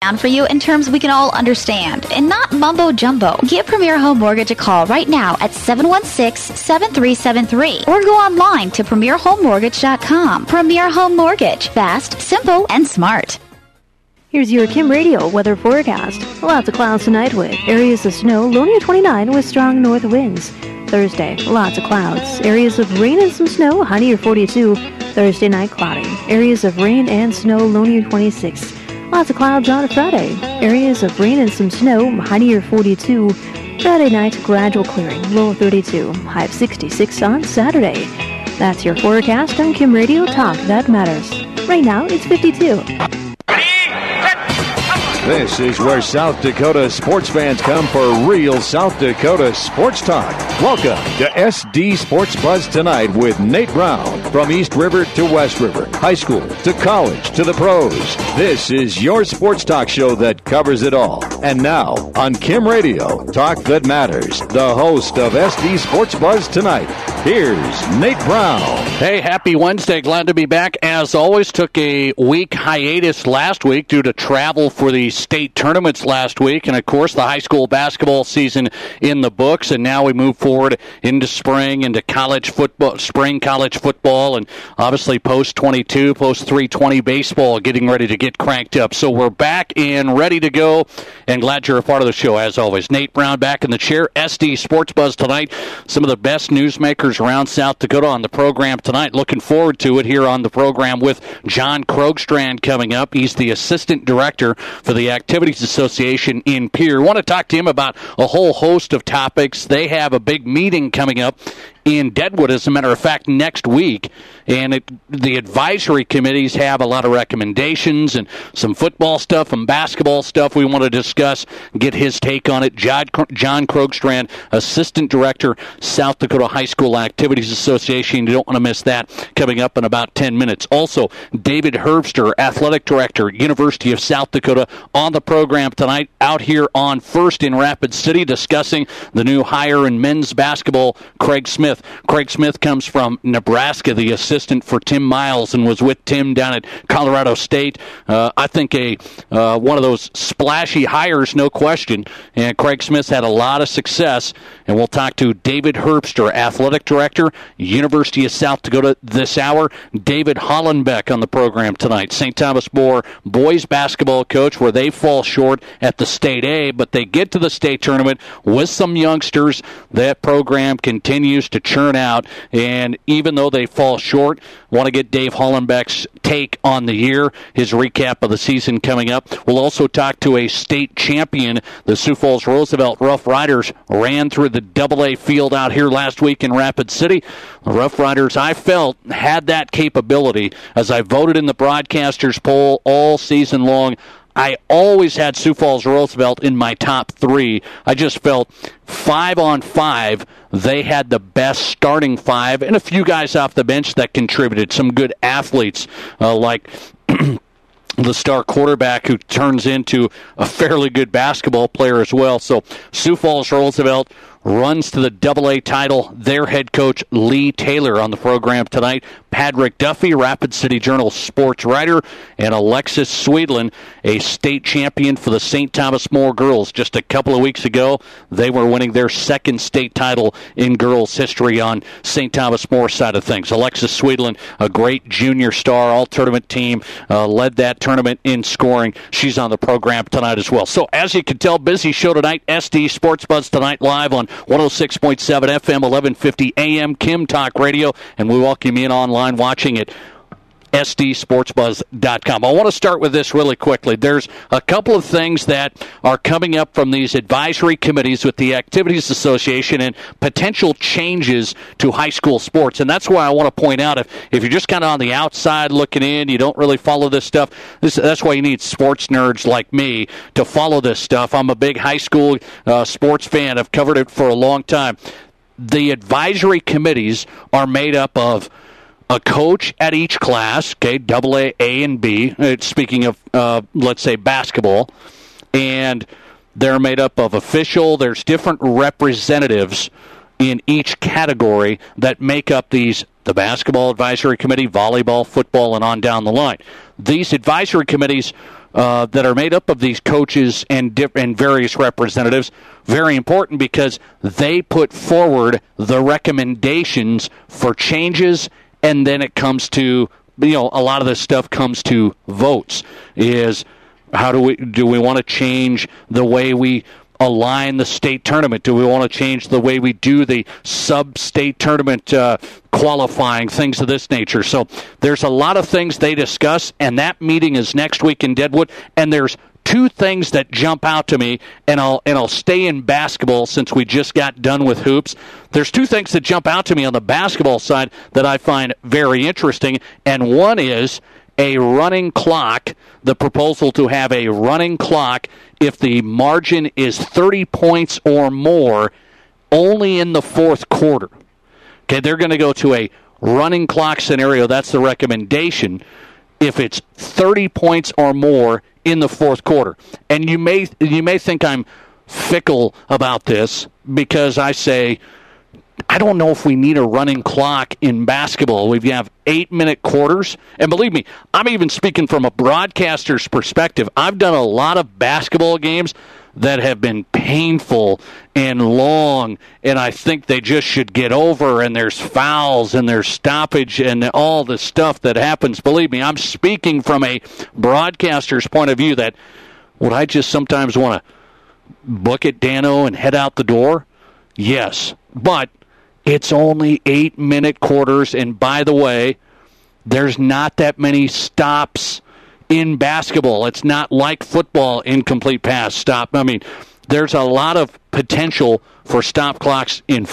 down for you in terms we can all understand and not mumbo jumbo. Give Premier Home Mortgage a call right now at 716-7373 or go online to premierhomemortgage.com. Premier Home Mortgage. Fast, simple, and smart. Here's your Kim Radio weather forecast. Lots of clouds tonight with areas of snow, low near 29 with strong north winds. Thursday, lots of clouds. Areas of rain and some snow, high near 42. Thursday night, cloudy. Areas of rain and snow, low near 26. Lots of clouds on Friday. Areas of rain and some snow, high near 42. Friday night, gradual clearing, low 32. High of 66 on Saturday. That's your forecast on Kim Radio Talk That Matters. Right now, it's 52. This is where South Dakota sports fans come for real South Dakota sports talk. Welcome to SD Sports Buzz Tonight with Nate Brown. From East River to West River, high school to college to the pros. This is your sports talk show that covers it all. And now, on Kim Radio, Talk That Matters, the host of SD Sports Buzz Tonight, here's Nate Brown. Hey, happy Wednesday. Glad to be back. As always, took a week hiatus last week due to travel for the state tournaments last week, and of course the high school basketball season in the books, and now we move forward into spring, into college football, spring college football, and obviously post-22, post-320 baseball getting ready to get cranked up. So we're back and ready to go, and glad you're a part of the show as always. Nate Brown back in the chair, SD Sports Buzz Tonight. Some of the best newsmakers around South Dakota on the program tonight. Looking forward to it here on the program with John Krogstrand coming up. He's the assistant director for the Activities Association in Pierre. Want to talk to him about a whole host of topics. They have a big meeting coming up in Deadwood, as a matter of fact, next week. And the advisory committees have a lot of recommendations and some football stuff and basketball stuff we want to discuss. Get his take on it. John Krogstrand, Assistant Director, South Dakota High School Activities Association. You don't want to miss that, coming up in about 10 minutes. Also, David Herbster, Athletic Director, University of South Dakota, on the program tonight, out here on First in Rapid City, discussing the new hire in men's basketball, Craig Smith. Craig Smith comes from Nebraska, the assistant for Tim Miles, and was with Tim down at Colorado State. I think one of those splashy hires, no question. And Craig Smith's had a lot of success. And we'll talk to David Herbster, Athletic Director, University of South Dakota, this hour. David Hollenbeck on the program tonight. St. Thomas More boys basketball coach, where they fall short at the State A, but they get to the state tournament with some youngsters. That program continues to churn out, and even though they fall short, want to get Dave Hollenbeck's take on the year, his recap of the season coming up. We'll also talk to a state champion. The Sioux Falls Roosevelt Rough Riders ran through the AA field out here last week in Rapid City. The Rough Riders, I felt, had that capability. As I voted in the broadcasters poll all season long, I always had Sioux Falls Roosevelt in my top three. I just felt 5-on-5, they had the best starting five, and a few guys off the bench that contributed. Some good athletes like the star quarterback, who turns into a fairly good basketball player as well. So Sioux Falls Roosevelt runs to the AA title. Their head coach, Lee Taylor, on the program tonight. Patrick Duffy, Rapid City Journal sports writer, and Alexis Sweetland, a state champion for the St. Thomas More girls. Just a couple of weeks ago, they were winning their second state title in girls history on St. Thomas More side of things. Alexis Sweetland, a great junior star, all-tournament team, led that tournament in scoring. She's on the program tonight as well. So, as you can tell, busy show tonight. SD Sports Buzz Tonight, live on 106.7 FM, 1150 AM, Kim Talk Radio, and we welcome you in online watching it. SDSportsBuzz.com. I want to start with this really quickly. There's a couple of things that are coming up from these advisory committees with the Activities Association and potential changes to high school sports. And that's why I want to point out, if you're just kind of on the outside looking in, you don't really follow this stuff, that's why you need sports nerds like me to follow this stuff. I'm a big high school sports fan. I've covered it for a long time. The advisory committees are made up of a coach at each class, okay, AA, A, and B, speaking of, let's say, basketball, and they're made up of official. There's different representatives in each category that make up the basketball advisory committee, volleyball, football, and on down the line. These advisory committees, that are made up of these coaches and various representatives, very important because they put forward the recommendations for changes, and then it comes to, a lot of this stuff comes to votes. Is how do we want to change the way we align the state tournament? Do we want to change the way we do the sub-state tournament qualifying, things of this nature? So there's a lot of things they discuss, and that meeting is next week in Deadwood, and there's two things that jump out to me, and I'll stay in basketball since we just got done with hoops. There's two things that jump out to me on the basketball side that I find very interesting, and one is a running clock, the proposal to have a running clock if the margin is 30 points or more only in the fourth quarter. Okay, they're going to go to a running clock scenario. That's the recommendation if it's 30 points or more in the fourth quarter. And you may think I'm fickle about this because I say, I don't know if we need a running clock in basketball. We have 8-minute quarters. And believe me, I'm even speaking from a broadcaster's perspective. I've done a lot of basketball games that have been painful and long, and I think they just should get over, and there's fouls and there's stoppage and all the stuff that happens. Believe me, I'm speaking from a broadcaster's point of view that would I just sometimes want to book it, Dano, and head out the door? Yes, but it's only 8-minute quarters, and by the way, there's not that many stops in basketball. It's not like football, incomplete pass, stop. I mean, there's a lot of potential for stop clock in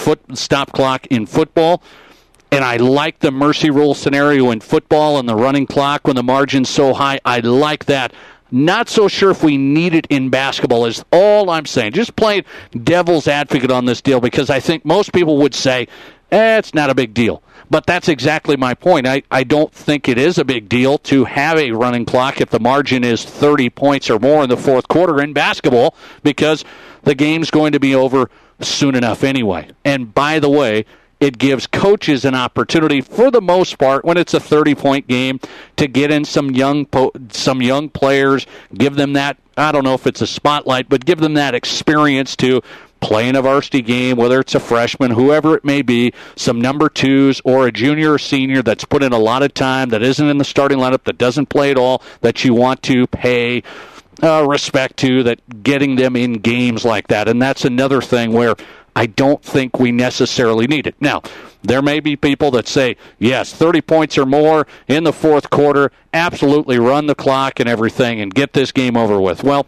football, and I like the mercy rule scenario in football and the running clock when the margin's so high. I like that. Not so sure if we need it in basketball is all I'm saying. Just playing devil's advocate on this deal because I think most people would say, it's not a big deal. But that's exactly my point. I don't think it is a big deal to have a running clock if the margin is 30 points or more in the fourth quarter in basketball because the game's going to be over soon enough anyway. And by the way, it gives coaches an opportunity, for the most part, when it's a 30-point game, to get in some young players, give them that, I don't know if it's a spotlight, but give them that experience to play in a varsity game, whether it's a freshman, whoever it may be, some number twos, or a junior or senior that's put in a lot of time, that isn't in the starting lineup, that doesn't play at all, that you want to pay respect to, that getting them in games like that. And that's another thing where I don't think we necessarily need it. Now, there may be people that say, yes, 30 points or more in the fourth quarter, absolutely run the clock and everything and get this game over with. Well,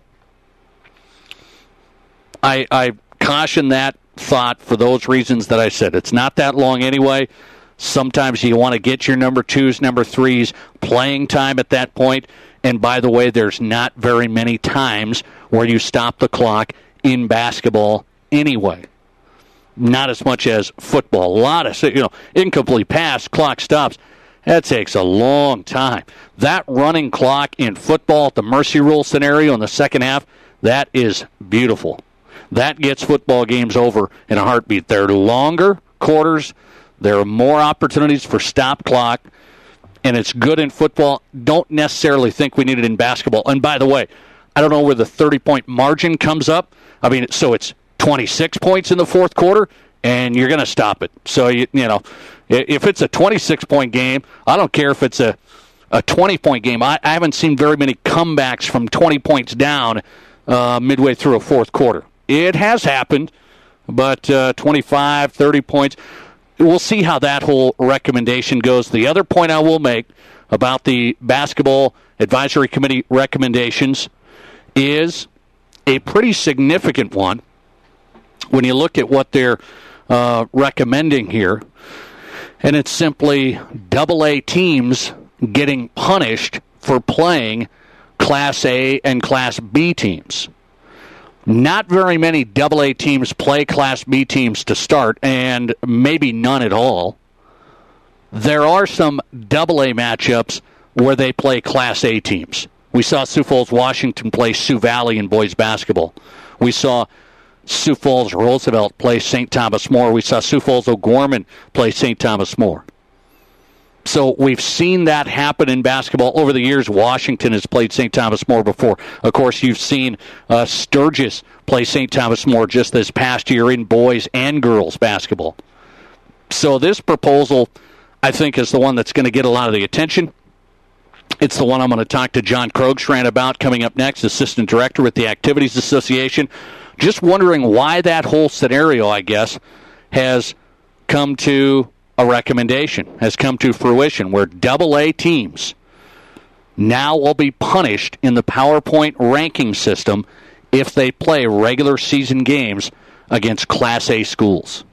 I caution that thought for those reasons that I said. It's not that long anyway. Sometimes you want to get your number twos, number threes, playing time at that point. And by the way, there's not very many times where you stop the clock in basketball anyway. Not as much as football. A lot of, incomplete pass, clock stops. That takes a long time. That running clock in football at the mercy rule scenario in the second half, that is beautiful. That gets football games over in a heartbeat. They're longer quarters. There are more opportunities for stop clock, and it's good in football. Don't necessarily think we need it in basketball. And by the way, I don't know where the 30-point margin comes up. I mean, so it's 26 points in the fourth quarter, and you're going to stop it. So, if it's a 26-point game, I don't care if it's a 20-point game. I haven't seen very many comebacks from 20 points down midway through a fourth quarter. It has happened, but 25, 30 points, we'll see how that whole recommendation goes. The other point I will make about the Basketball Advisory Committee recommendations is a pretty significant one when you look at what they're recommending here. And it's simply AA teams getting punished for playing Class A and Class B teams. Not very many AA teams play Class B teams to start, and maybe none at all. There are some AA matchups where they play Class A teams. We saw Sioux Falls, Washington play Sioux Valley in boys basketball. We saw Sioux Falls, Roosevelt play St. Thomas More. We saw Sioux Falls, O'Gorman play St. Thomas More. So we've seen that happen in basketball over the years. Washington has played St. Thomas More before. Of course, you've seen Sturgis play St. Thomas More just this past year in boys and girls basketball. So this proposal, I think, is the one that's going to get a lot of the attention. It's the one I'm going to talk to John Krogstrand about coming up next, Assistant Director with the Activities Association. Just wondering why that whole scenario, I guess, has come to a recommendation, has come to fruition, where AA teams now will be punished in the PowerPoint ranking system if they play regular season games against Class A schools.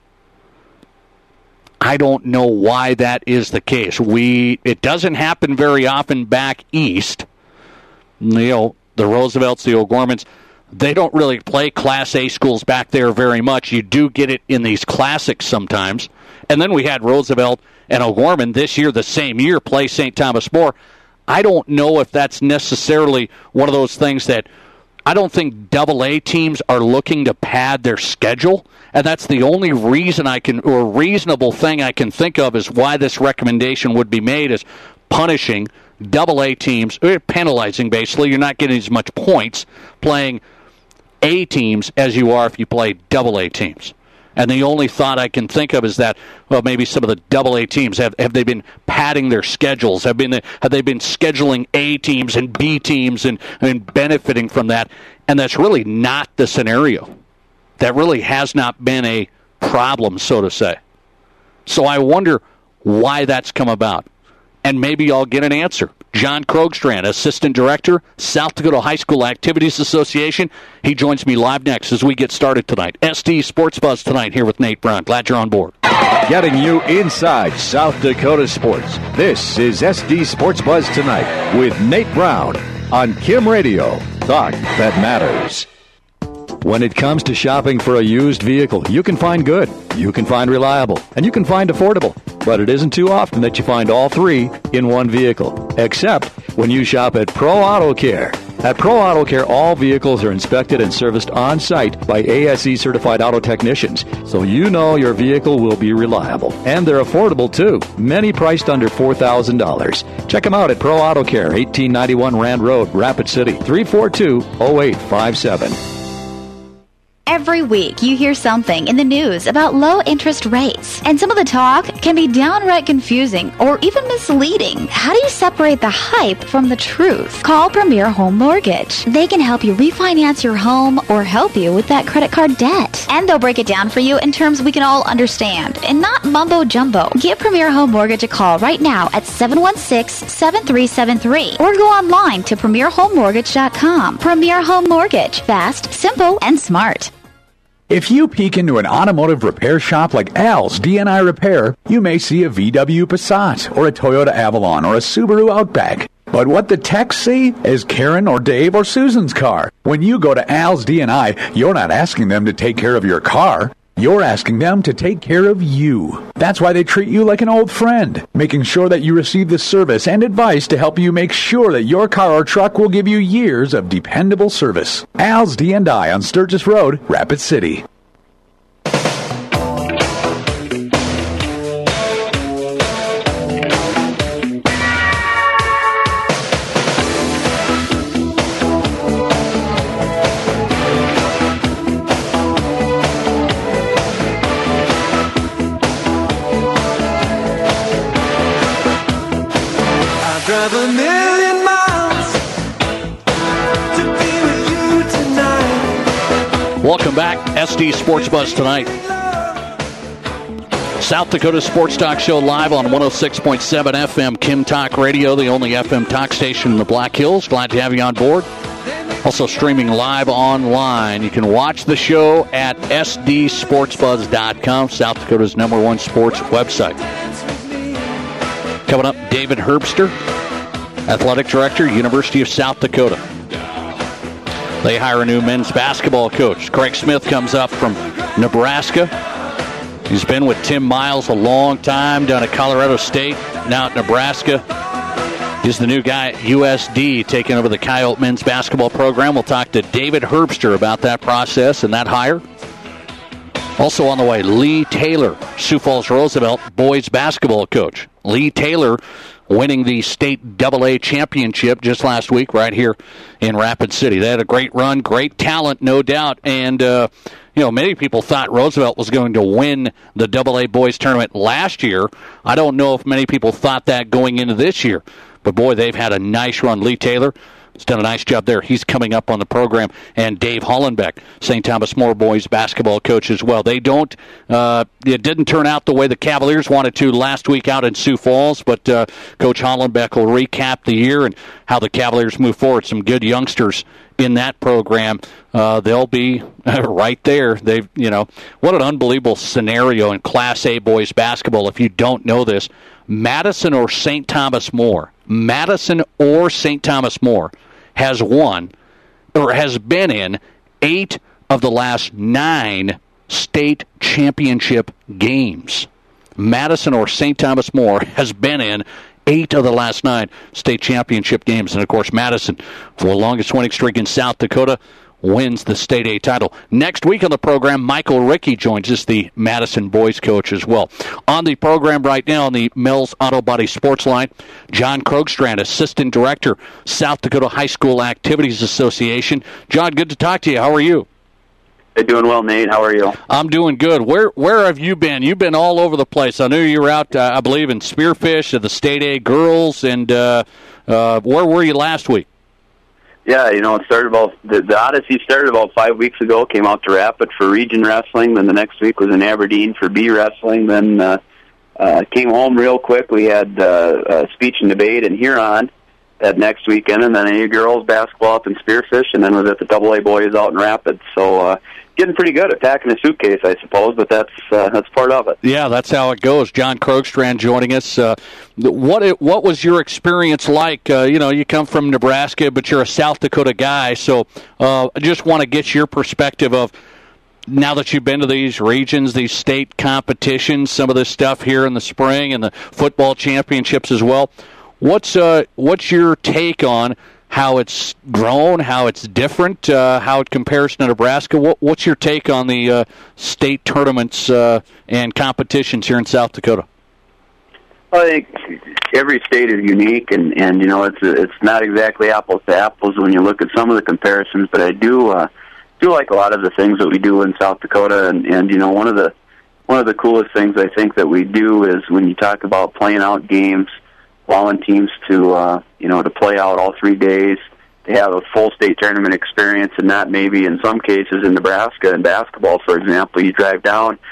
I don't know why that is the case. It doesn't happen very often back east. The Roosevelts, the O'Gormans, they don't really play Class A schools back there very much. You do get it in these classics sometimes. And then we had Roosevelt and O'Gorman this year, the same year, play St. Thomas More. I don't know if that's necessarily one of those things that I don't think AA teams are looking to pad their schedule. And that's the only reason reasonable thing I can think of is why this recommendation would be made, is punishing AA teams, penalizing basically. You're not getting as much points playing A teams as you are if you play AA teams. And the only thought I can think of is that, well, maybe some of the AA teams, have they been padding their schedules? Have they been scheduling A teams and B teams and benefiting from that? And that's really not the scenario. That really has not been a problem, so to say. So I wonder why that's come about. And maybe I'll get an answer. John Krogstrand, Assistant Director, South Dakota High School Activities Association. He joins me live next as we get started tonight. SD Sports Buzz tonight here with Nate Brown. Glad you're on board. Getting you inside South Dakota sports. This is SD Sports Buzz tonight with Nate Brown on Kim Radio. Talk that matters. When it comes to shopping for a used vehicle, you can find good, you can find reliable, and you can find affordable. But it isn't too often that you find all three in one vehicle, except when you shop at Pro Auto Care. At Pro Auto Care, all vehicles are inspected and serviced on-site by ASE-certified auto technicians, so you know your vehicle will be reliable. And they're affordable, too, many priced under $4,000. Check them out at Pro Auto Care, 1891 Rand Road, Rapid City, 342-0857. Every week, you hear something in the news about low interest rates, and some of the talk can be downright confusing or even misleading. How do you separate the hype from the truth? Call Premier Home Mortgage. They can help you refinance your home or help you with that credit card debt. And they'll break it down for you in terms we can all understand and not mumbo jumbo. Give Premier Home Mortgage a call right now at 716-7373 or go online to premierhomemortgage.com. Premier Home Mortgage. Fast, simple, and smart. If you peek into an automotive repair shop like Al's D&I Repair, you may see a VW Passat or a Toyota Avalon or a Subaru Outback. But what the techs see is Karen or Dave or Susan's car. When you go to Al's D&I, you're not asking them to take care of your car. You're asking them to take care of you. That's why they treat you like an old friend, making sure that you receive the service and advice to help you make sure that your car or truck will give you years of dependable service. Al's D&I on Sturgis Road, Rapid City. Welcome back, SD Sports Buzz tonight. South Dakota Sports Talk Show live on 106.7 FM Kim Talk Radio, the only FM talk station in the Black Hills. Glad to have you on board. Also streaming live online. You can watch the show at sdsportsbuzz.com, South Dakota's #1 sports website. Coming up, David Herbster, Athletic Director, University of South Dakota. They hire a new men's basketball coach. Craig Smith comes up from Nebraska. He's been with Tim Miles a long time, down at Colorado State, now at Nebraska. He's the new guy at USD, taking over the Coyote men's basketball program. We'll talk to David Herbster about that process and that hire. Also on the way, Lee Taylor, Sioux Falls Roosevelt boys basketball coach. Lee Taylor winning the state AA championship just last week right here in Rapid City. They had a great run, great talent, no doubt, and many people thought Roosevelt was going to win the AA boys tournament last year. I don't know if many people thought that going into this year, but boy, they've had a nice run. Lee Taylor has done a nice job there. He's coming up on the program. And Dave Hollenbeck, St. Thomas More boys basketball coach as well. It didn't turn out the way the Cavaliers wanted to last week out in Sioux Falls, but Coach Hollenbeck will recap the year and how the Cavaliers move forward. Some good youngsters in that program. They'll be right there. What an unbelievable scenario in Class A boys basketball. If you don't know this, Madison or St. Thomas More has won or has been in 8 of the last 9 state championship games. Madison or St. Thomas More has been in 8 of the last 9 state championship games. And, of course, Madison, for the longest winning streak in South Dakota, wins the State A title. Next week on the program, Michael Rickey joins us, the Madison boys coach as well. On the program right now on the Mills Auto Body Sports Line, John Krogstrand, Assistant Director, South Dakota High School Activities Association. John, good to talk to you. How are you? Hey, doing well, Nate. How are you? I'm doing good. Where have you been? You've been all over the place. I knew you were out, I believe, in Spearfish at the State A girls, and where were you last week? Yeah, it started about the Odyssey started about 5 weeks ago. Came out to Rapid for region wrestling. Then the next week was in Aberdeen for B wrestling. Then came home real quick. We had speech and debate in Huron that next weekend, and then A girls basketball up in Spearfish, and then was at the AA boys out in Rapid. So getting pretty good at packing a suitcase, I suppose, but that's part of it. Yeah, that's how it goes. John Krogstrand joining us. What was your experience like? You come from Nebraska, but you're a South Dakota guy, so I just want to get your perspective of, now that you've been to these regions, these state competitions, some of this stuff here in the spring and the football championships as well, what's your take on how it's grown, how it's different, how it compares to Nebraska? What's your take on the state tournaments and competitions here in South Dakota? I think every state is unique, and it's not exactly apples to apples when you look at some of the comparisons. But I do like a lot of the things that we do in South Dakota, and one of the coolest things I think that we do is when you talk about playing out games, allowing teams to to play out all 3 days. They have a full state tournament experience, and not maybe in some cases in Nebraska in basketball, for example, you drive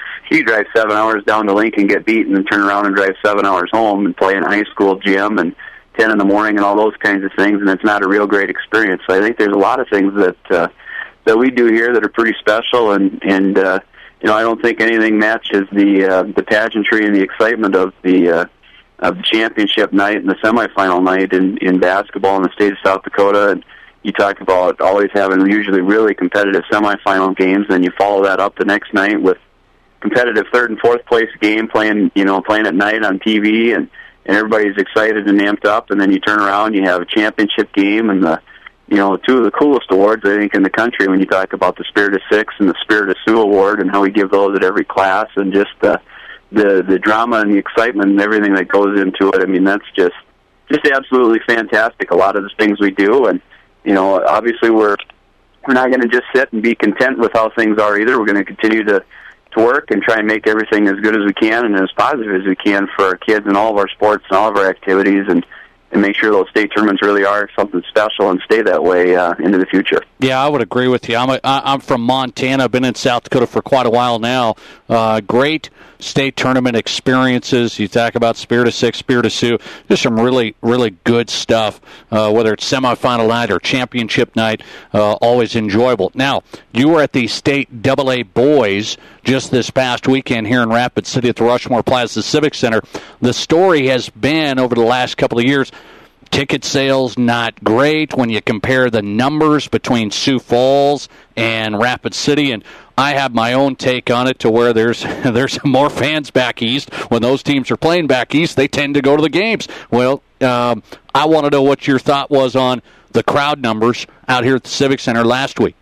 7 hours down to Lincoln, get beaten, and turn around and drive 7 hours home and play in a high school gym and 10 in the morning and all those kinds of things, and it's not a real great experience. So I think there's a lot of things that we do here that are pretty special, and I don't think anything matches the pageantry and the excitement of the championship night and the semifinal night in basketball in the state of South Dakota. And you talk about always having usually really competitive semifinal games, and you follow that up the next night with competitive third and fourth place game playing at night on TV, and everybody's excited and amped up. And then you turn around, you have a championship game, and two of the coolest awards I think in the country when you talk about the Spirit of Six and the Spirit of Sioux Award, and how we give those at every class, and just the drama and the excitement and everything that goes into it. I mean, that's just absolutely fantastic. A lot of the things we do, and obviously we're not going to just sit and be content with how things are either. We're going to continue to work and try and make everything as good as we can and as positive as we can for our kids in all of our sports and all of our activities, and make sure those state tournaments really are something special and stay that way into the future. Yeah, I would agree with you. I'm from Montana. I've been in South Dakota for quite a while now. Great state tournament experiences. You talk about Spirit of Six, Spirit of Sioux. There's some really, really good stuff, whether it's semifinal night or championship night, always enjoyable. Now, you were at the State AA Boys just this past weekend here in Rapid City at the Rushmore Plaza Civic Center. The story has been, over the last couple of years, ticket sales not great when you compare the numbers between Sioux Falls and Rapid City, and I have my own take on it to where there's more fans back east. When those teams are playing back east, they tend to go to the games. Well, I want to know what your thought was on the crowd numbers out here at the Civic Center last week.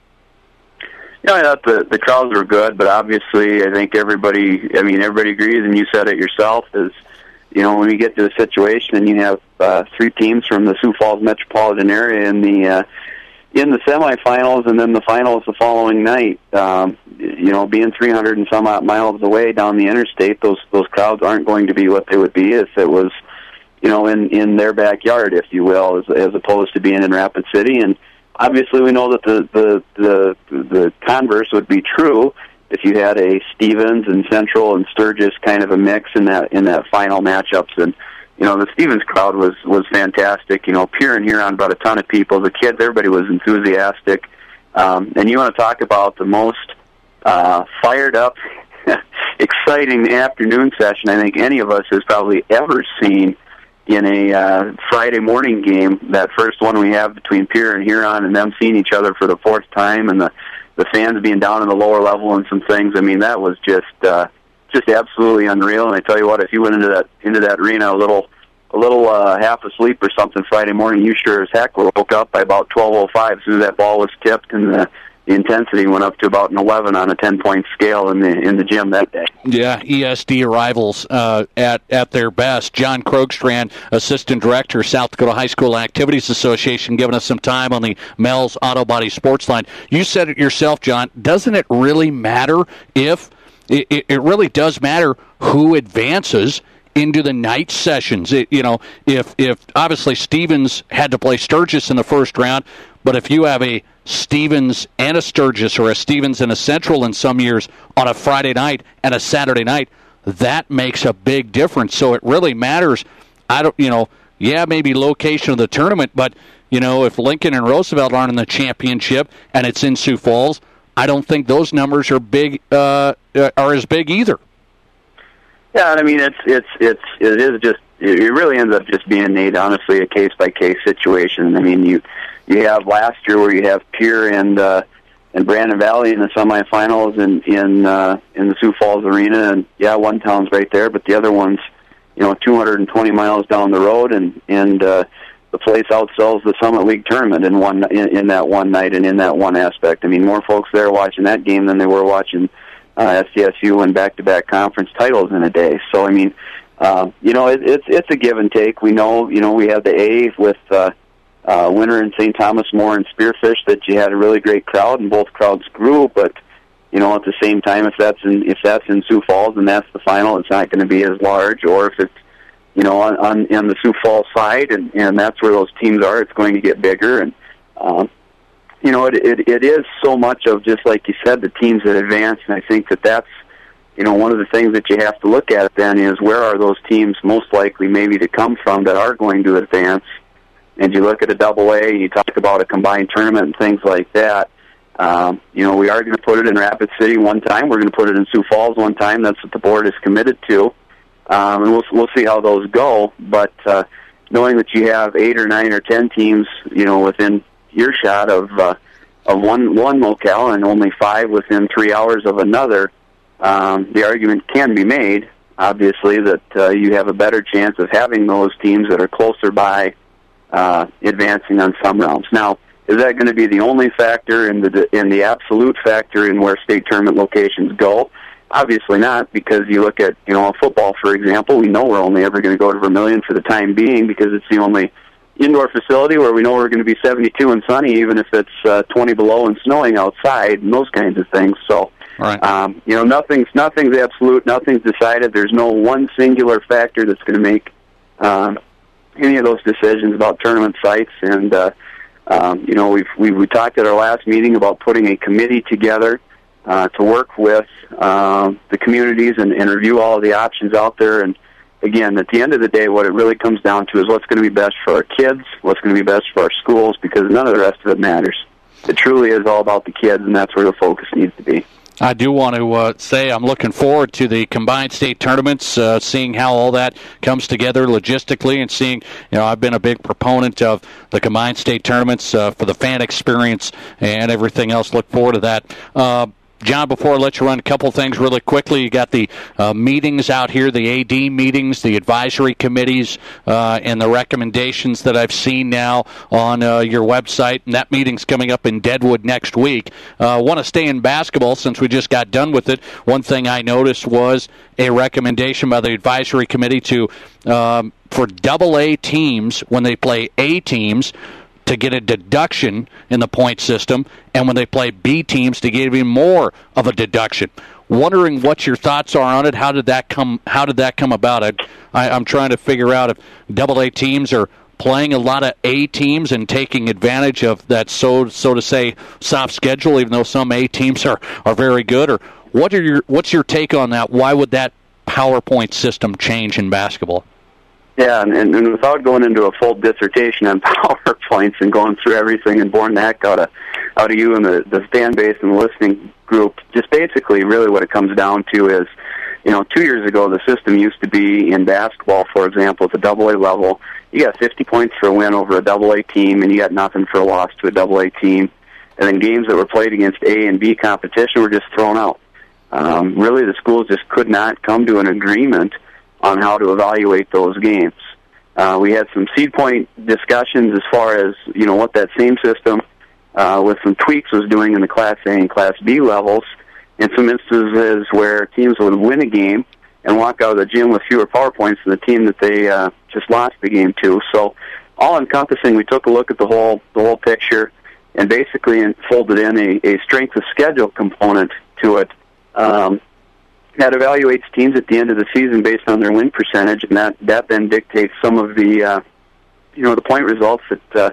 I thought the crowds were good, but obviously I think everybody agrees, and you said it yourself, is when you get to a situation and you have 3 teams from the Sioux Falls metropolitan area in the semifinals and then the finals the following night, being 300 and some odd miles away down the interstate, those crowds aren't going to be what they would be if it was, in their backyard, if you will, as opposed to being in Rapid City. And obviously, we know that the converse would be true if you had a Stevens and Central and Sturgis kind of a mix in that final matchups. And the Stevens crowd was fantastic. Pierre and Huron brought a ton of people. The kids, everybody was enthusiastic. And you want to talk about the most fired up, exciting afternoon session I think any of us has probably ever seen in a Friday morning game. That first one we have between Pierre and Huron, and them seeing each other for the 4th time, and the fans being down in the lower level and some things. I mean, that was just absolutely unreal. And I tell you what, if you went into that arena a little half asleep or something Friday morning, you sure as heck woke up by about 12:05 as soon as that ball was tipped, and the intensity went up to about an 11 on a 10-point scale in the gym that day. Yeah, ESD rivals at their best. John Krogstrand, Assistant Director, South Dakota High School Activities Association, giving us some time on the Mel's Auto Body Sports Line. You said it yourself, John. Doesn't it really matter if it really does matter who advances into the night sessions? If obviously Stevens had to play Sturgis in the first round, but if you have a Stevens and a Sturgis, or a Stevens and a Central in some years on a Friday night and a Saturday night, that makes a big difference. So it really matters. Maybe location of the tournament, but if Lincoln and Roosevelt aren't in the championship and it's in Sioux Falls, I don't think those numbers are big are as big either. Yeah, I mean, it really ends up just being, Nate, honestly, a case by case situation. I mean, you have last year where you have Pierre and Brandon Valley in the semifinals in the Sioux Falls Arena, and one town's right there, but the other one's 220 miles down the road, and the place outsells the Summit League tournament in that one night and in that one aspect. I mean, more folks there watching that game than they were watching SDSU win back-to-back conference titles in a day. So I mean, it's a give and take. We know, we have the A with Winter and St. Thomas More and Spearfish, that you had a really great crowd, and both crowds grew. But at the same time, if that's in Sioux Falls and that's the final, it's not going to be as large. Or if it's on the Sioux Falls side, and that's where those teams are, it's going to get bigger. And it is so much of, just like you said, the teams that advance. And I think that's one of the things that you have to look at then is, where are those teams most likely maybe to come from that are going to advance? And you look at a double-A, you talk about a combined tournament and things like that. We are going to put it in Rapid City one time. We're going to put it in Sioux Falls one time. That's what the board is committed to. And we'll see how those go. But knowing that you have 8 or 9 or 10 teams, within earshot of one locale, and only 5 within 3 hours of another, the argument can be made, obviously, that you have a better chance of having those teams that are closer by advancing on some rounds. Now, is that going to be the only factor in the absolute factor in where state tournament locations go? Obviously not, because you look at football, for example. We know we're only ever going to go to Vermilion for the time being, because it's the only indoor facility where we know we're going to be 72 and sunny, even if it's 20 below and snowing outside, and those kinds of things. So, right. Nothing's absolute, nothing's decided. There's no one singular factor that's going to make any of those decisions about tournament sites. And we talked at our last meeting about putting a committee together to work with the communities and review all of the options out there. And again, at the end of the day, what it really comes down to is what's going to be best for our kids, what's going to be best for our schools, because none of the rest of it matters. It truly is all about the kids, and that's where the focus needs to be. I do want to say I'm looking forward to the combined state tournaments, seeing how all that comes together logistically, and seeing, I've been a big proponent of the combined state tournaments for the fan experience and everything else. Look forward to that. John, before I let you run a couple things really quickly, you got the meetings out here, the AD meetings, the advisory committees, and the recommendations that I've seen now on your website, and that meeting's coming up in Deadwood next week. Want to stay in basketball since we just got done with it. One thing I noticed was a recommendation by the advisory committee to for AA teams, when they play A teams, to get a deduction in the point system, and when they play B teams to get even more of a deduction. Wondering what your thoughts are on it. How did that come about? I'm trying to figure out if AA teams are playing a lot of A teams and taking advantage of that, so to say, soft schedule, even though some A teams are very good. Or what's your take on that? Why would that PowerPoint system change in basketball? Yeah, and without going into a full dissertation on PowerPoints and going through everything and boring the heck out of you and the fan base and the listening group, just basically really what it comes down to is, 2 years ago the system used to be in basketball, for example, at the AA level, you got 50 points for a win over a AA team and you got nothing for a loss to a AA team. And then games that were played against A and B competition were just thrown out. Really the schools just could not come to an agreement on how to evaluate those games. We had some seed point discussions as far as, what that same system with some tweaks was doing in the Class A and Class B levels, and some instances where teams would win a game and walk out of the gym with fewer PowerPoints than the team that they just lost the game to. So all encompassing, we took a look at the whole picture and basically folded in a strength of schedule component to it. That evaluates teams at the end of the season based on their win percentage, and that then dictates some of the the point results that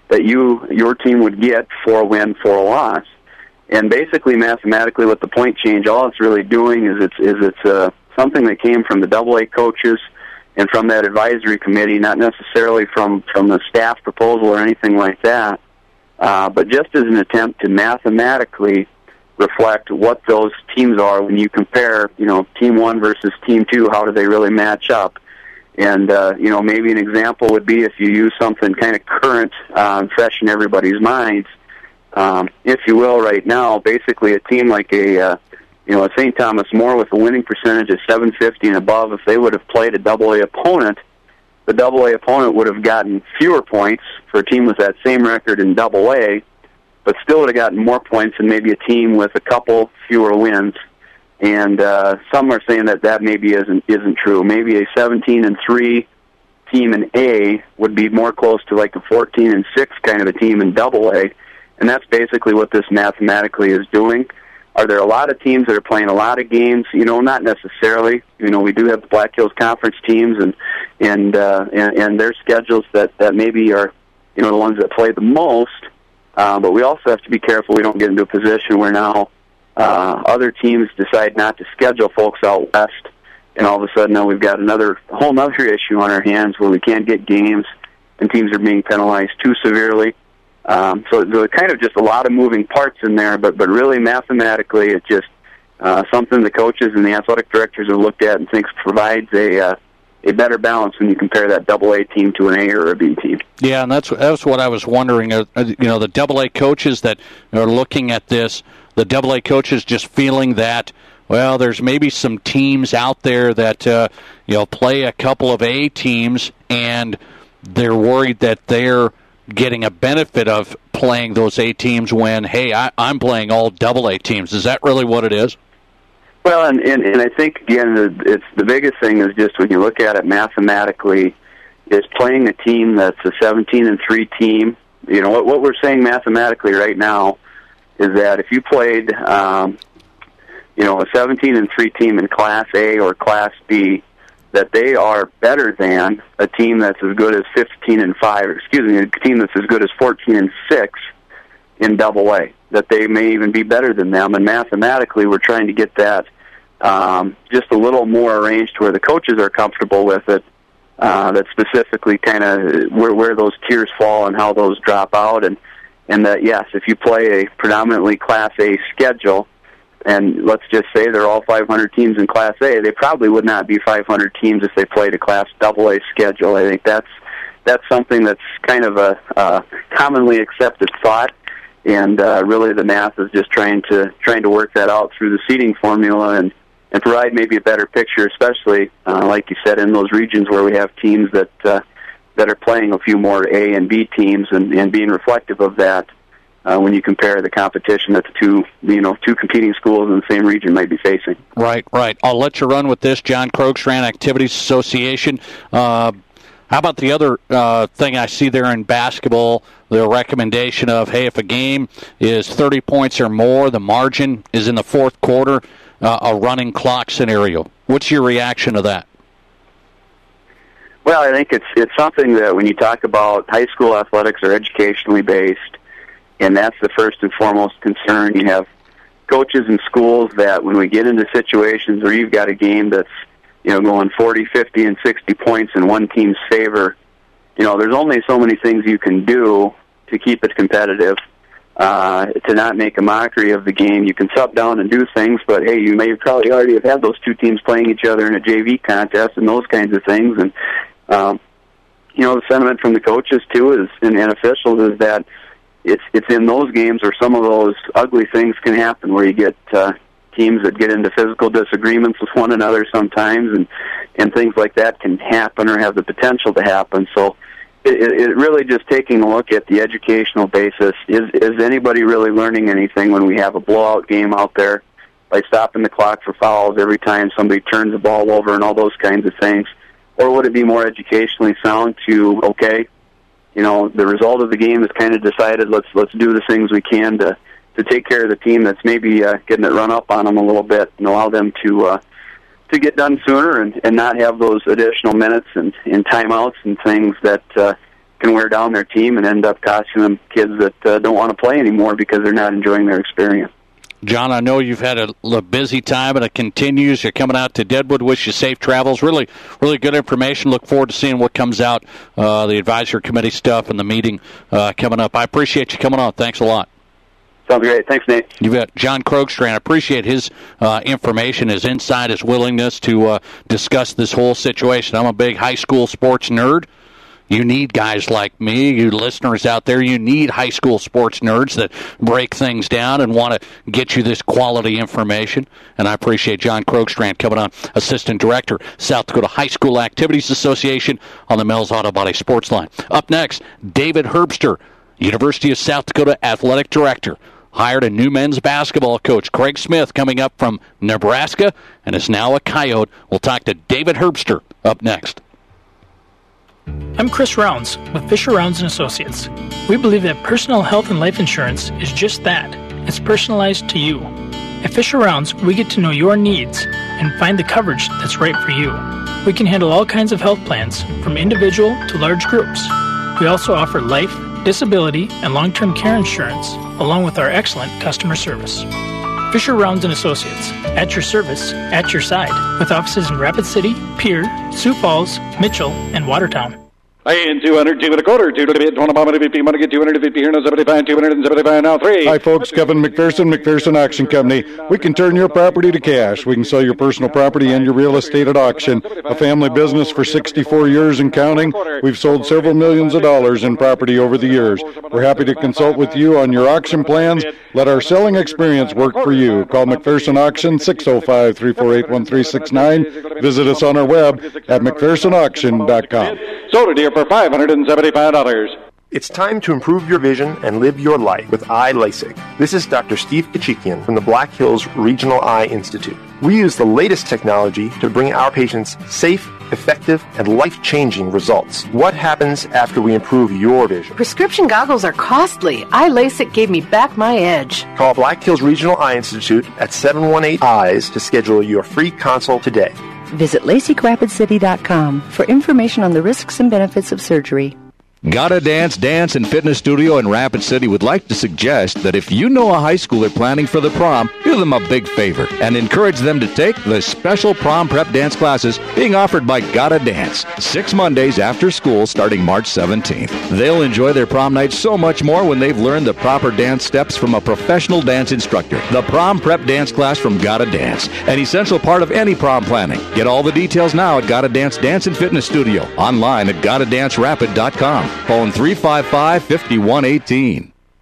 your team would get for a win, for a loss. And basically, mathematically, with the point change, all it's really doing is it's something that came from the AA coaches and from that advisory committee, not necessarily from the staff proposal or anything like that, but just as an attempt to mathematically reflect what those teams are when you compare, Team 1 versus Team 2, how do they really match up? And, maybe an example would be if you use something kind of current, fresh in everybody's minds, if you will, right now, basically a team like a St. Thomas More with a winning percentage of 750 and above, if they would have played a AA opponent, the AA opponent would have gotten fewer points for a team with that same record in AA, but still would have gotten more points than maybe a team with a couple fewer wins. And some are saying that maybe isn't true. Maybe a 17-3 team in A would be more close to like a 14-6 kind of a team in AA, and that's basically what this mathematically is doing. Are there a lot of teams that are playing a lot of games? Not necessarily. We do have the Black Hills Conference teams and their schedules that maybe are the ones that play the most. But we also have to be careful we don't get into a position where now other teams decide not to schedule folks out west, and all of a sudden now we've got a whole other issue on our hands where we can't get games and teams are being penalized too severely. So there's kind of just a lot of moving parts in there, but really mathematically it's just something the coaches and the athletic directors have looked at and thinks provides a better balance when you compare that AA team to an A or a B team. Yeah, and that's what I was wondering. The AA coaches that are looking at this, the AA coaches just feeling that, well, there's maybe some teams out there that play a couple of A teams, and they're worried that they're getting a benefit of playing those A teams when, hey, I'm playing all AA teams. Is that really what it is? Well, and I think, again, it's the biggest thing is just when you look at it mathematically, is playing a team that's a 17-3 team. What we're saying mathematically right now is that if you played, a 17-3 team in Class A or Class B, that they are better than a team that's as good as 15-5, a team that's as good as 14-6 in AA. That they may even be better than them, and mathematically we're trying to get that just a little more arranged to where the coaches are comfortable with it, that specifically kind of where those tiers fall and how those drop out, and that, yes, if you play a predominantly Class A schedule, and let's just say they're all 500 teams in Class A, they probably would not be 500 teams if they played a Class AA schedule. I think that's something that's kind of a commonly accepted thought really the math is just trying to work that out through the seeding formula and provide maybe a better picture, especially like you said, in those regions where we have teams that are playing a few more A and B teams, and being reflective of that when you compare the competition that the two competing schools in the same region might be facing. Right. I'll let you run with this, John Krogstrand, Activities Association. How about the other thing I see there in basketball, the recommendation of, hey, if a game is 30 points or more, the margin is in the fourth quarter, a running clock scenario. What's your reaction to that? Well, I think it's something that when you talk about high school athletics are educationally based, and that's the first and foremost concern. You have coaches in schools that when we get into situations where you've got a game that's going 40, 50, and 60 points in one team's favor, there's only so many things you can do to keep it competitive, to not make a mockery of the game. You can sub down and do things, but, hey, you may probably already have had those two teams playing each other in a JV contest and those kinds of things. And, the sentiment from the coaches, too, and officials is that it's in those games where some of those ugly things can happen, where you get teams that get into physical disagreements with one another sometimes, and things like that can happen or have the potential to happen. So it really just taking a look at the educational basis. Is anybody really learning anything when we have a blowout game out there by stopping the clock for fouls every time somebody turns the ball over and all those kinds of things? Or would it be more educationally sound to, okay, the result of the game is kind of decided, let's do the things we can to take care of the team that's maybe getting it run up on them a little bit, and allow them to get done sooner and not have those additional minutes and timeouts and things that can wear down their team and end up costing them kids that don't want to play anymore because they're not enjoying their experience. John, I know you've had a busy time, and it continues. You're coming out to Deadwood. Wish you safe travels. Really, really good information. Look forward to seeing what comes out, the advisory committee stuff and the meeting coming up. I appreciate you coming on. Thanks a lot. Sounds great. Thanks, Nate. You bet. John Krogstrand, I appreciate his information, his insight, his willingness to discuss this whole situation. I'm a big high school sports nerd. You need guys like me, you listeners out there. You need high school sports nerds that break things down and want to get you this quality information. And I appreciate John Krogstrand coming on, Assistant Director, South Dakota High School Activities Association, on the Mills Auto Body Sports Line. Up next, David Herbster, University of South Dakota Athletic Director. Hired a new men's basketball coach, Craig Smith, coming up from Nebraska, and is now a Coyote. We'll talk to David Herbster up next. I'm Chris Rounds with Fisher Rounds & Associates. We believe that personal health and life insurance is just that. It's personalized to you. At Fisher Rounds, we get to know your needs and find the coverage that's right for you. We can handle all kinds of health plans, from individual to large groups. We also offer life, disability, and long-term care insurance, along with our excellent customer service. Fisher Rounds & Associates, at your service, at your side, with offices in Rapid City, Pierre, Sioux Falls, Mitchell, and Watertown. And 200, 2 and a quarter, 2 to the bid, 250, want to get 250 here, no 75, 275 now, 3. Hi, folks, Kevin McPherson Auction Company. We can turn your property to cash. We can sell your personal property and your real estate at auction. A family business for 64 years and counting. We've sold several millions of dollars in property over the years. We're happy to consult with you on your auction plans. Let our selling experience work for you. Call McPherson Auction, 605-348-1369. Visit us on our web at McPhersonAuction.com. Sold it here for $575. It's time to improve your vision and live your life with Eye LASIK. This is Dr. Steve Kachikian from the Black Hills Regional Eye Institute. We use the latest technology to bring our patients safe, effective, and life-changing results. What happens after we improve your vision? Prescription goggles are costly. Eye LASIK gave me back my edge. Call Black Hills Regional Eye Institute at 718-EYES to schedule your free consult today. Visit LASIKRapidCity.com for information on the risks and benefits of surgery. Gotta Dance Dance and Fitness Studio in Rapid City would like to suggest that if you know a high schooler planning for the prom, do them a big favor and encourage them to take the special prom prep dance classes being offered by Gotta Dance 6 Mondays after school starting March 17th. They'll enjoy their prom night so much more when they've learned the proper dance steps from a professional dance instructor. The prom prep dance class from Gotta Dance, an essential part of any prom planning. Get all the details now at Gotta Dance Dance and Fitness Studio, online at GottaDanceRapid.com. Phone 355-5118.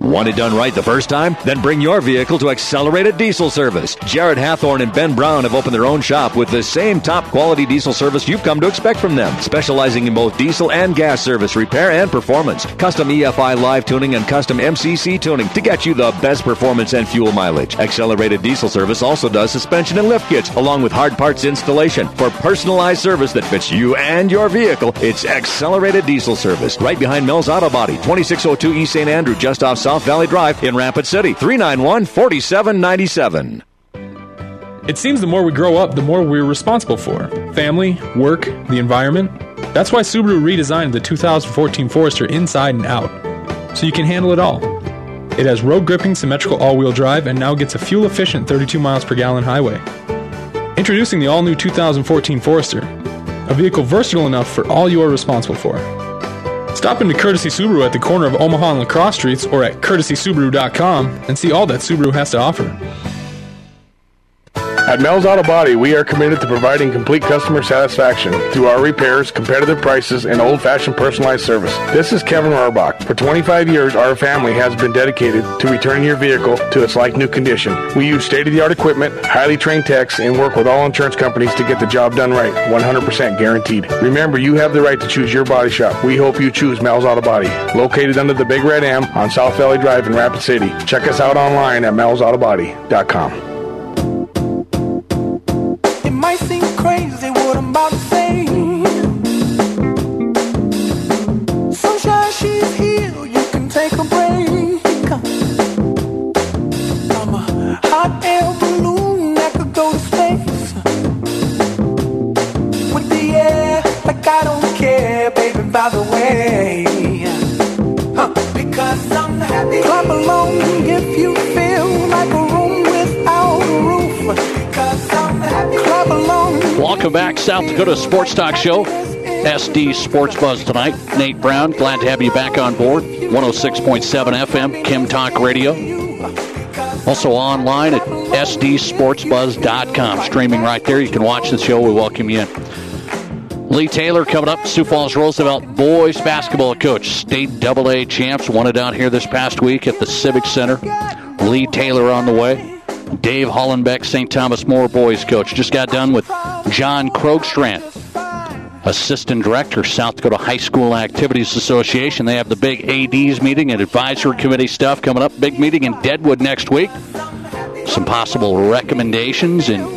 Want it done right the first time? Then bring your vehicle to Accelerated Diesel Service. Jared Hathorne and Ben Brown have opened their own shop with the same top-quality diesel service you've come to expect from them, specializing in both diesel and gas service, repair, and performance. Custom EFI live tuning and custom MCC tuning to get you the best performance and fuel mileage. Accelerated Diesel Service also does suspension and lift kits, along with hard parts installation. For personalized service that fits you and your vehicle, it's Accelerated Diesel Service, right behind Mel's Auto Body, 2602 East St. Andrew, just off South Valley Drive in Rapid City, 391-4797. It seems the more we grow up, the more we're responsible for. Family, work, the environment. That's why Subaru redesigned the 2014 Forester inside and out, so you can handle it all. It has road-gripping symmetrical all-wheel drive and now gets a fuel-efficient 32 miles per gallon highway. Introducing the all-new 2014 Forester, a vehicle versatile enough for all you are responsible for. Stop into Courtesy Subaru at the corner of Omaha and La Crosse Streets or at courtesysubaru.com and see all that Subaru has to offer. At Mel's Auto Body, we are committed to providing complete customer satisfaction through our repairs, competitive prices, and old-fashioned personalized service. This is Kevin Rohrbach. For 25 years, our family has been dedicated to returning your vehicle to its like-new condition. We use state-of-the-art equipment, highly trained techs, and work with all insurance companies to get the job done right, 100% guaranteed. Remember, you have the right to choose your body shop. We hope you choose Mel's Auto Body, located under the Big Red M on South Valley Drive in Rapid City. Check us out online at melsautobody.com. Might seem crazy what I'm about to say. Sunshine, she's here, you can take a break. I'm a hot air balloon that could go to space. With the air, like I don't care, baby, by the way. Because I'm happy. Clap along if you feel like a room without a roof. Because I'm happy. Clap along. Welcome back, South Dakota Sports Talk Show. SD Sports Buzz tonight. Nate Brown, glad to have you back on board. 106.7 FM, Kim Talk Radio. Also online at sdsportsbuzz.com. Streaming right there. You can watch the show. We welcome you in. Lee Taylor coming up. Sioux Falls Roosevelt boys basketball coach. State AA champs won it out here this past week at the Civic Center. Lee Taylor on the way. Dave Hollenbeck, St. Thomas More boys coach. Just got done with John Krogstrand, assistant director, South Dakota High School Activities Association. They have the big ADs meeting and advisory committee stuff coming up. Big meeting in Deadwood next week. Some possible recommendations and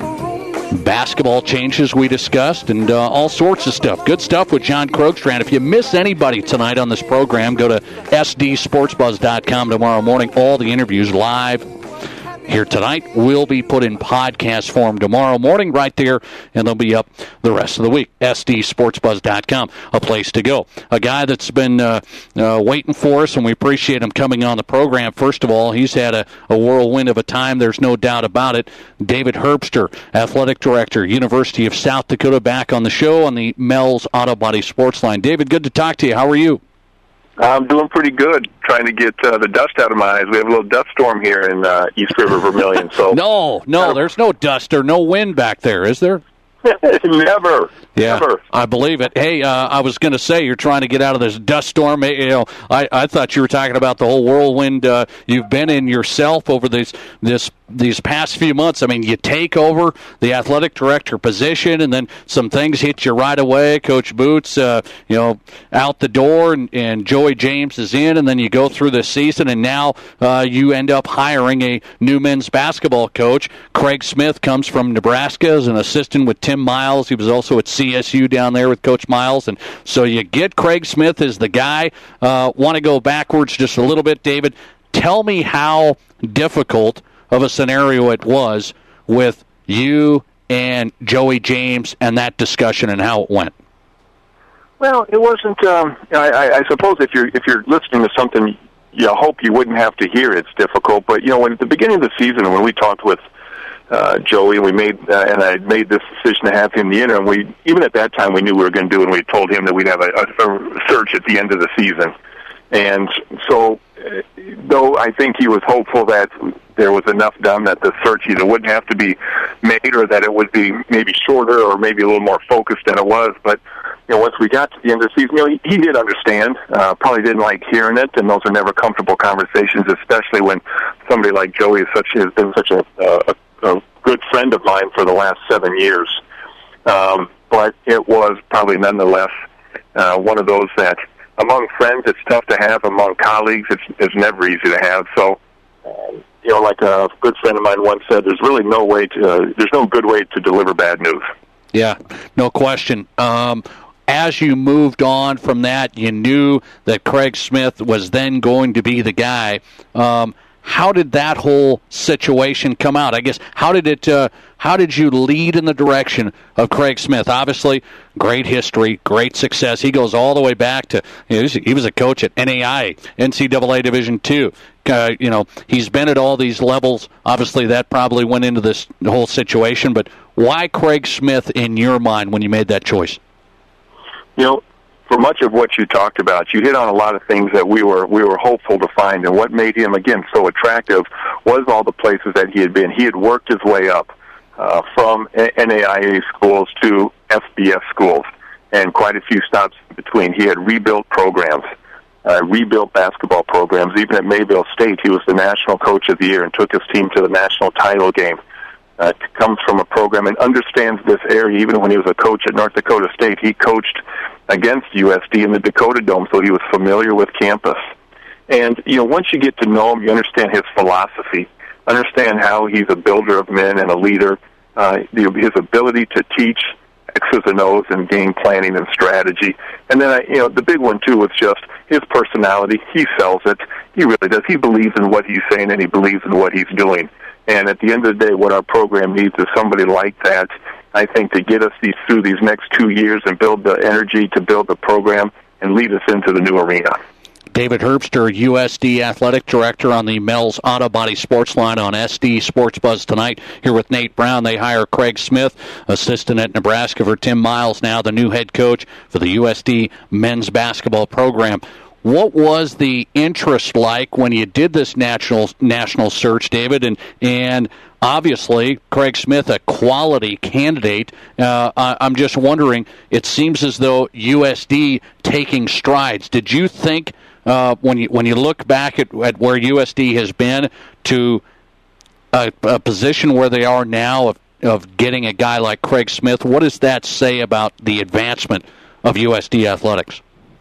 basketball changes we discussed and all sorts of stuff. Good stuff with John Krogstrand. If you miss anybody tonight on this program, go to sdsportsbuzz.com tomorrow morning. All the interviews live here tonight will be put in podcast form tomorrow morning right there, and they'll be up the rest of the week. sdsportsbuzz.com, a place to go. A guy that's been waiting for us, and we appreciate him coming on the program. First of all, he's had a whirlwind of a time. There's no doubt about it. David Herbster, athletic director, University of South Dakota, back on the show on the Mel's Auto Body Sports Line. David, good to talk to you. How are you? I'm doing pretty good, trying to get the dust out of my eyes. We have a little dust storm here in East River, Vermilion. So No, there's no dust or no wind back there, is there? Never. Yeah, Never. I believe it. Hey, I was going to say you're trying to get out of this dust storm. You know, I thought you were talking about the whole whirlwind you've been in yourself over these past few months. I mean, you take over the athletic director position, and then some things hit you right away. Coach Boots, out the door, and Joey James is in, and then you go through the season, and now you end up hiring a new men's basketball coach. Craig Smith comes from Nebraska as an assistant with Tim Miles. He was also at CSU down there with Coach Miles, and so you get Craig Smith as the guy. Want to go backwards just a little bit, David? Tell me how difficult of a scenario it was with you and Joey James and that discussion and how it went. Well, it wasn't. I suppose if you're listening to something, you hope you wouldn't have to hear it's difficult. But when at the beginning of the season, when we talked with Joey, we made and I made this decision to have him the interim. Even at that time we knew we were going to do it, and we told him that we'd have a search at the end of the season. And so, though I think he was hopeful that there was enough done that the search either wouldn't have to be made or that it would be maybe shorter or maybe a little more focused than it was. But once we got to the end of the season, he did understand. Probably didn't like hearing it, and those are never comfortable conversations, especially when somebody like Joey has been such a good friend of mine for the last 7 years. But it was probably nonetheless one of those that among friends it's tough to have, among colleagues it's never easy to have. So, like a good friend of mine once said, there's really no good way to deliver bad news. Yeah, no question. As you moved on from that, you knew that Craig Smith was then going to be the guy. How did that whole situation come out? I guess how did you lead in the direction of Craig Smith? Obviously, great history, great success. He goes all the way back to he was a coach at NAIA, NCAA Division II. He's been at all these levels. Obviously, that probably went into this whole situation. But why Craig Smith in your mind when you made that choice? For much of what you talked about, you hit on a lot of things that we were hopeful to find, and what made him again so attractive was all the places that he had been. He had worked his way up from NAIA schools to FBS schools, and quite a few stops in between. He had rebuilt programs, rebuilt basketball programs. Even at Mayville State, he was the national coach of the year and took his team to the national title game. Comes from a program and understands this area. Even when he was a coach at North Dakota State, he coached against USD in the Dakota Dome, so he was familiar with campus. And, once you get to know him, you understand his philosophy, understand how he's a builder of men and a leader, his ability to teach X's and O's and game planning and strategy. And then, the big one, too, was just his personality. He sells it. He really does. He believes in what he's saying, and he believes in what he's doing. And at the end of the day, what our program needs is somebody like that, I think, to get us through these next 2 years and build the energy to build the program and lead us into the new arena. David Herbster, USD Athletic Director on the Mel's Auto Body Sports Line on SD Sports Buzz tonight. Here with Nate Brown. They hire Craig Smith, assistant at Nebraska, for Tim Miles, now the new head coach for the USD men's basketball program. What was the interest like when you did this national search, David? And obviously, Craig Smith, a quality candidate. I'm just wondering, it seems as though USD taking strides. Did you think, when you look back at where USD has been to a position where they are now of getting a guy like Craig Smith, what does that say about the advancement of USD athletics?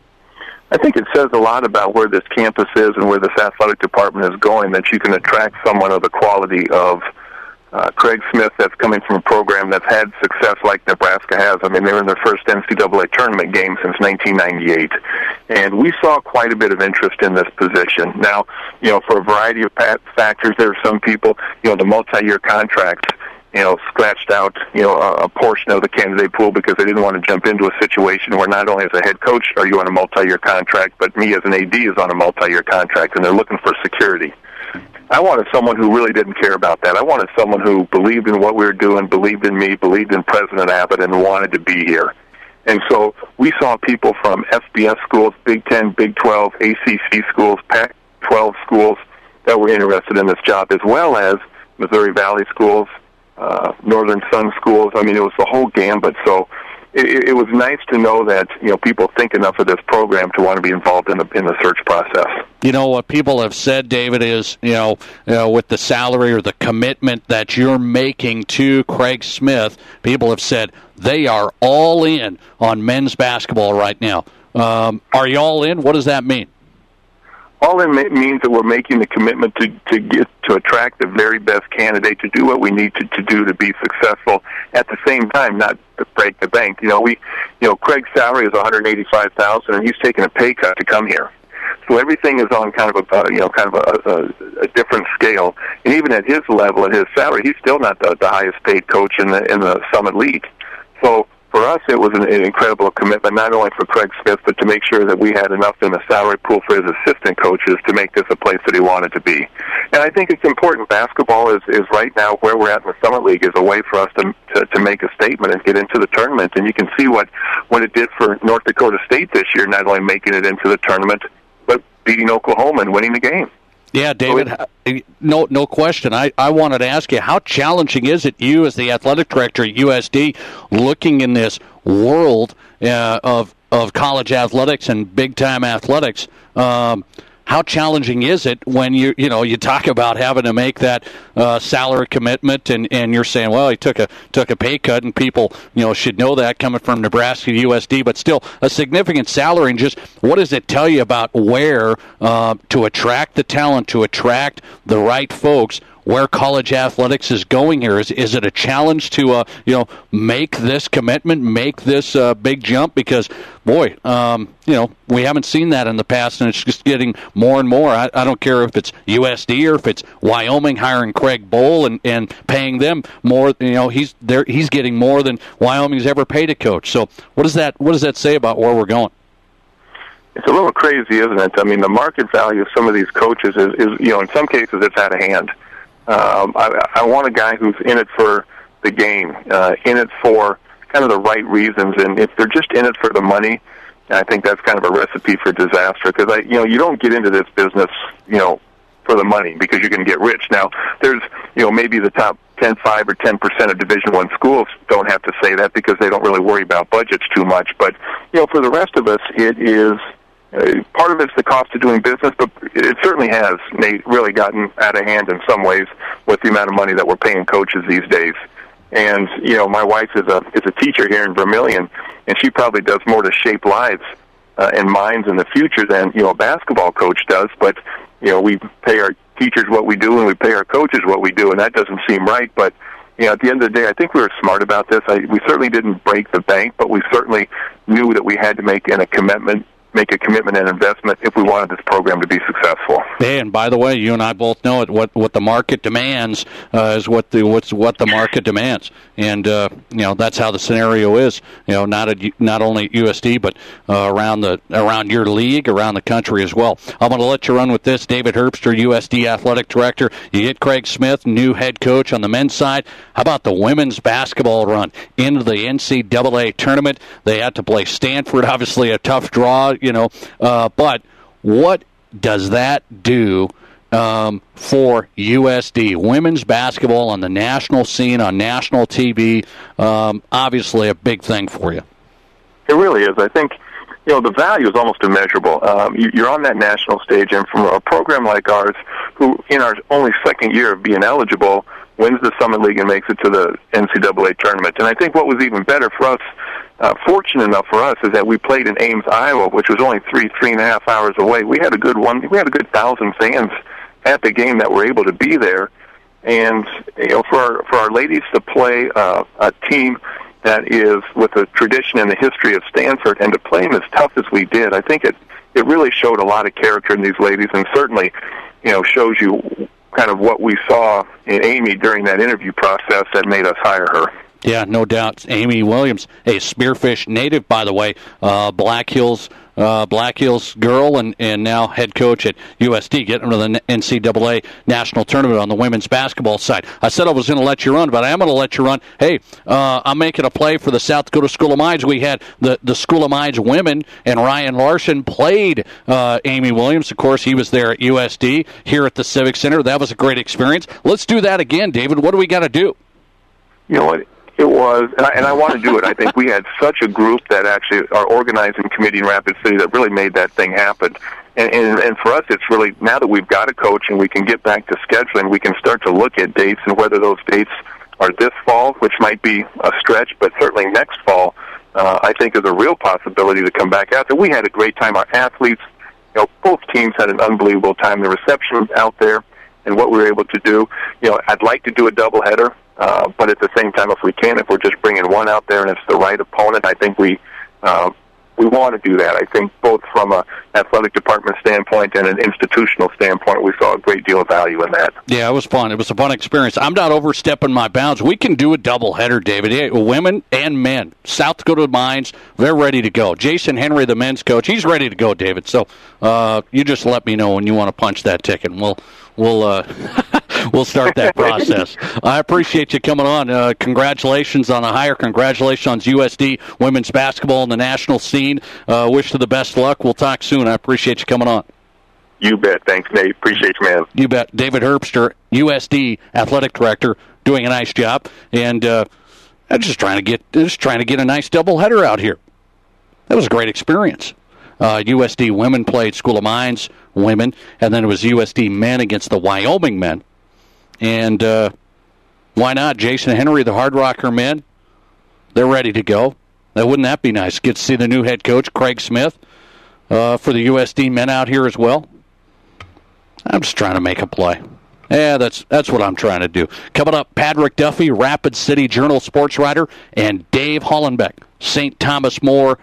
I think it says a lot about where this campus is and where this athletic department is going, that you can attract someone of the quality of Craig Smith that's coming from a program that's had success like Nebraska has. I mean, they were in their first NCAA tournament game since 1998. And we saw quite a bit of interest in this position. Now, for a variety of factors, there are some people, the multi-year contracts, scratched out, a portion of the candidate pool because they didn't want to jump into a situation where not only as a head coach are you on a multi-year contract, but me as an AD is on a multi-year contract, and they're looking for security. I wanted someone who really didn't care about that. I wanted someone who believed in what we were doing, believed in me, believed in President Abbott, and wanted to be here. And so we saw people from FBS schools, Big 10, Big 12, ACC schools, Pac-12 schools that were interested in this job, as well as Missouri Valley schools, Northern Sun schools. I mean, it was the whole gambit. So it was nice to know that people think enough of this program to want to be involved in the search process. What people have said, David, is with the salary or the commitment that you're making to Craig Smith, people have said they are all in on men's basketball right now. Are you all in? What does that mean? All in means that we're making the commitment to attract the very best candidate to do what we need to do to be successful. At the same time, not to break the bank. Craig's salary is $185,000, and he's taking a pay cut to come here. So everything is on kind of a different scale. And even at his level, at his salary, he's still not the highest paid coach in the Summit League. So for us, it was an incredible commitment, not only for Craig Smith, but to make sure that we had enough in the salary pool for his assistant coaches to make this a place that he wanted to be. And I think it's important. Basketball is right now where we're at in the Summit League is a way for us to make a statement and get into the tournament. And you can see what it did for North Dakota State this year, not only making it into the tournament, but beating Oklahoma and winning the game. Yeah, David, no question. I wanted to ask you, how challenging is it, you as the athletic director at USD, looking in this world of college athletics and big-time athletics? How challenging is it when you talk about having to make that salary commitment, and you're saying, well, he took a pay cut, and people should know that coming from Nebraska to USD, but still a significant salary. And just what does it tell you about where to attract the talent, to attract the right folks, where college athletics is going here? Is it a challenge to make this commitment, make this big jump? Because boy, we haven't seen that in the past, and it's just getting more and more. I don't care if it's USD or if it's Wyoming hiring Craig Bohl and paying them more. He's getting more than Wyoming's ever paid a coach. So what does that say about where we're going? It's a little crazy, isn't it? I mean, the market value of some of these coaches is in some cases it's out of hand. I want a guy who's in it for the game, in it for kind of the right reasons, and if they're just in it for the money, I think that's kind of a recipe for disaster. Because you don't get into this business, for the money because you're going to get rich. Now, there's maybe the top 5 or 10% of Division I schools don't have to say that because they don't really worry about budgets too much. But for the rest of us, it is. Part of it's the cost of doing business, but it certainly has, Nate, really gotten out of hand in some ways with the amount of money that we're paying coaches these days. And my wife is a teacher here in Vermilion, and she probably does more to shape lives and minds in the future than a basketball coach does. But we pay our teachers what we do, and we pay our coaches what we do, and that doesn't seem right. But at the end of the day, I think we were smart about this. We certainly didn't break the bank, but we certainly knew that we had to make a commitment and investment if we wanted this program to be successful. Hey, and by the way, you and I both know it. What the market demands is what the market demands, and that's how the scenario is. Not only at USD, but around your league, around the country as well. I'm going to let you run with this. David Herbster, USD athletic director. You get Craig Smith, new head coach on the men's side. How about the women's basketball run into the NCAA tournament? They had to play Stanford, obviously a tough draw. But what does that do for USD? Women's basketball on the national scene, on national TV, obviously a big thing for you. It really is. I think, the value is almost immeasurable. You're on that national stage, and from a program like ours, who in our only second year of being eligible, wins the Summit League and makes it to the NCAA tournament. And I think what was even better for us, fortunate enough for us, is that we played in Ames, Iowa, which was only three and a half hours away. We had a good 1,000 fans at the game that were able to be there, and for our ladies to play a team that is with a tradition and the history of Stanford, and to play them as tough as we did, I think it really showed a lot of character in these ladies, and certainly shows you kind of what we saw in Amy during that interview process that made us hire her. Yeah, no doubt. Amy Williams, a Spearfish native, by the way, Black Hills girl, and now head coach at USD, getting to the NCAA national tournament on the women's basketball side. I said I was going to let you run, but I am going to let you run. Hey, I'm making a play for the South Dakota School of Mines. We had the School of Mines women, and Ryan Larson played Amy Williams. Of course, he was there at USD, here at the Civic Center. That was a great experience. Let's do that again, David. What do we got to do? You know what? It was, and I want to do it. I think we had such a group that actually, our organizing committee in Rapid City, that really made that thing happen. And for us, it's really, now that we've got a coach and we can get back to scheduling, we can start to look at dates, and whether those dates are this fall, which might be a stretch, but certainly next fall, I think is a real possibility to come back out there. We had a great time. Our athletes, both teams had an unbelievable time. The reception out there and what we were able to do. I'd like to do a doubleheader. But at the same time, if we're just bringing one out there and it's the right opponent, I think we want to do that. I think both from an athletic department standpoint and an institutional standpoint, we saw a great deal of value in that. Yeah, it was fun. It was a fun experience. I'm not overstepping my bounds. We can do a doubleheader, David. Yeah, women and men. South Dakota Mines, they're ready to go. Jason Henry, the men's coach, he's ready to go, David. So you just let me know when you want to punch that ticket, and we'll start that process. I appreciate you coming on. Congratulations on the hire. Congratulations on USD women's basketball in the national scene. Wish you the best luck. We'll talk soon. I appreciate you coming on. You bet. Thanks, Nate. Appreciate you, man. You bet. David Herbster, USD Athletic Director, doing a nice job. And I'm just trying to get a nice doubleheader out here. That was a great experience. USD women played School of Mines women, and then it was USD men against the Wyoming men. And why not? Jason Henry, the Hard Rocker men, they're ready to go. Wouldn't that be nice? Get to see the new head coach, Craig Smith, for the USD men out here as well. I'm just trying to make a play. Yeah, that's what I'm trying to do. Coming up, Patrick Duffy, Rapid City Journal sports writer, and Dave Hollenbeck, St. Thomas More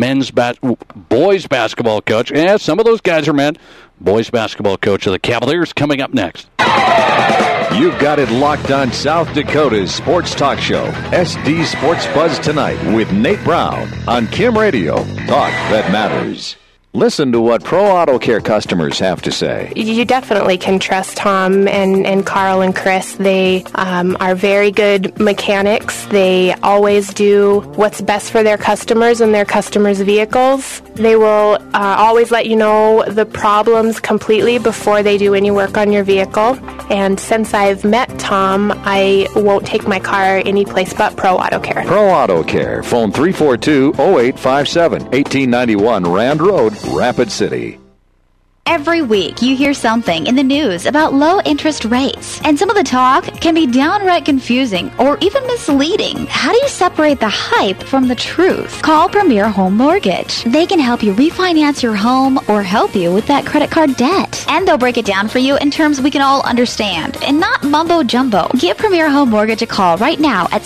boys basketball coach. Yeah, some of those guys are men. Boys basketball coach of the Cavaliers coming up next. You've got it locked on South Dakota's sports talk show, SD Sports Buzz Tonight with Nate Brown on Kim Radio. Talk that matters. Listen to what Pro Auto Care customers have to say. You definitely can trust Tom and Carl and Chris. They are very good mechanics. They always do what's best for their customers and their customers' vehicles. They will always let you know the problems completely before they do any work on your vehicle. And since I've met Tom, I won't take my car any place but Pro Auto Care. Pro Auto Care. Phone 342-0857, 1891 Rand Road, Rapid City. Every week you hear something in the news about low interest rates, and some of the talk can be downright confusing or even misleading. How do you separate the hype from the truth? Call Premier Home Mortgage. They can help you refinance your home or help you with that credit card debt. And they'll break it down for you in terms we can all understand and not mumbo jumbo. Give Premier Home Mortgage a call right now at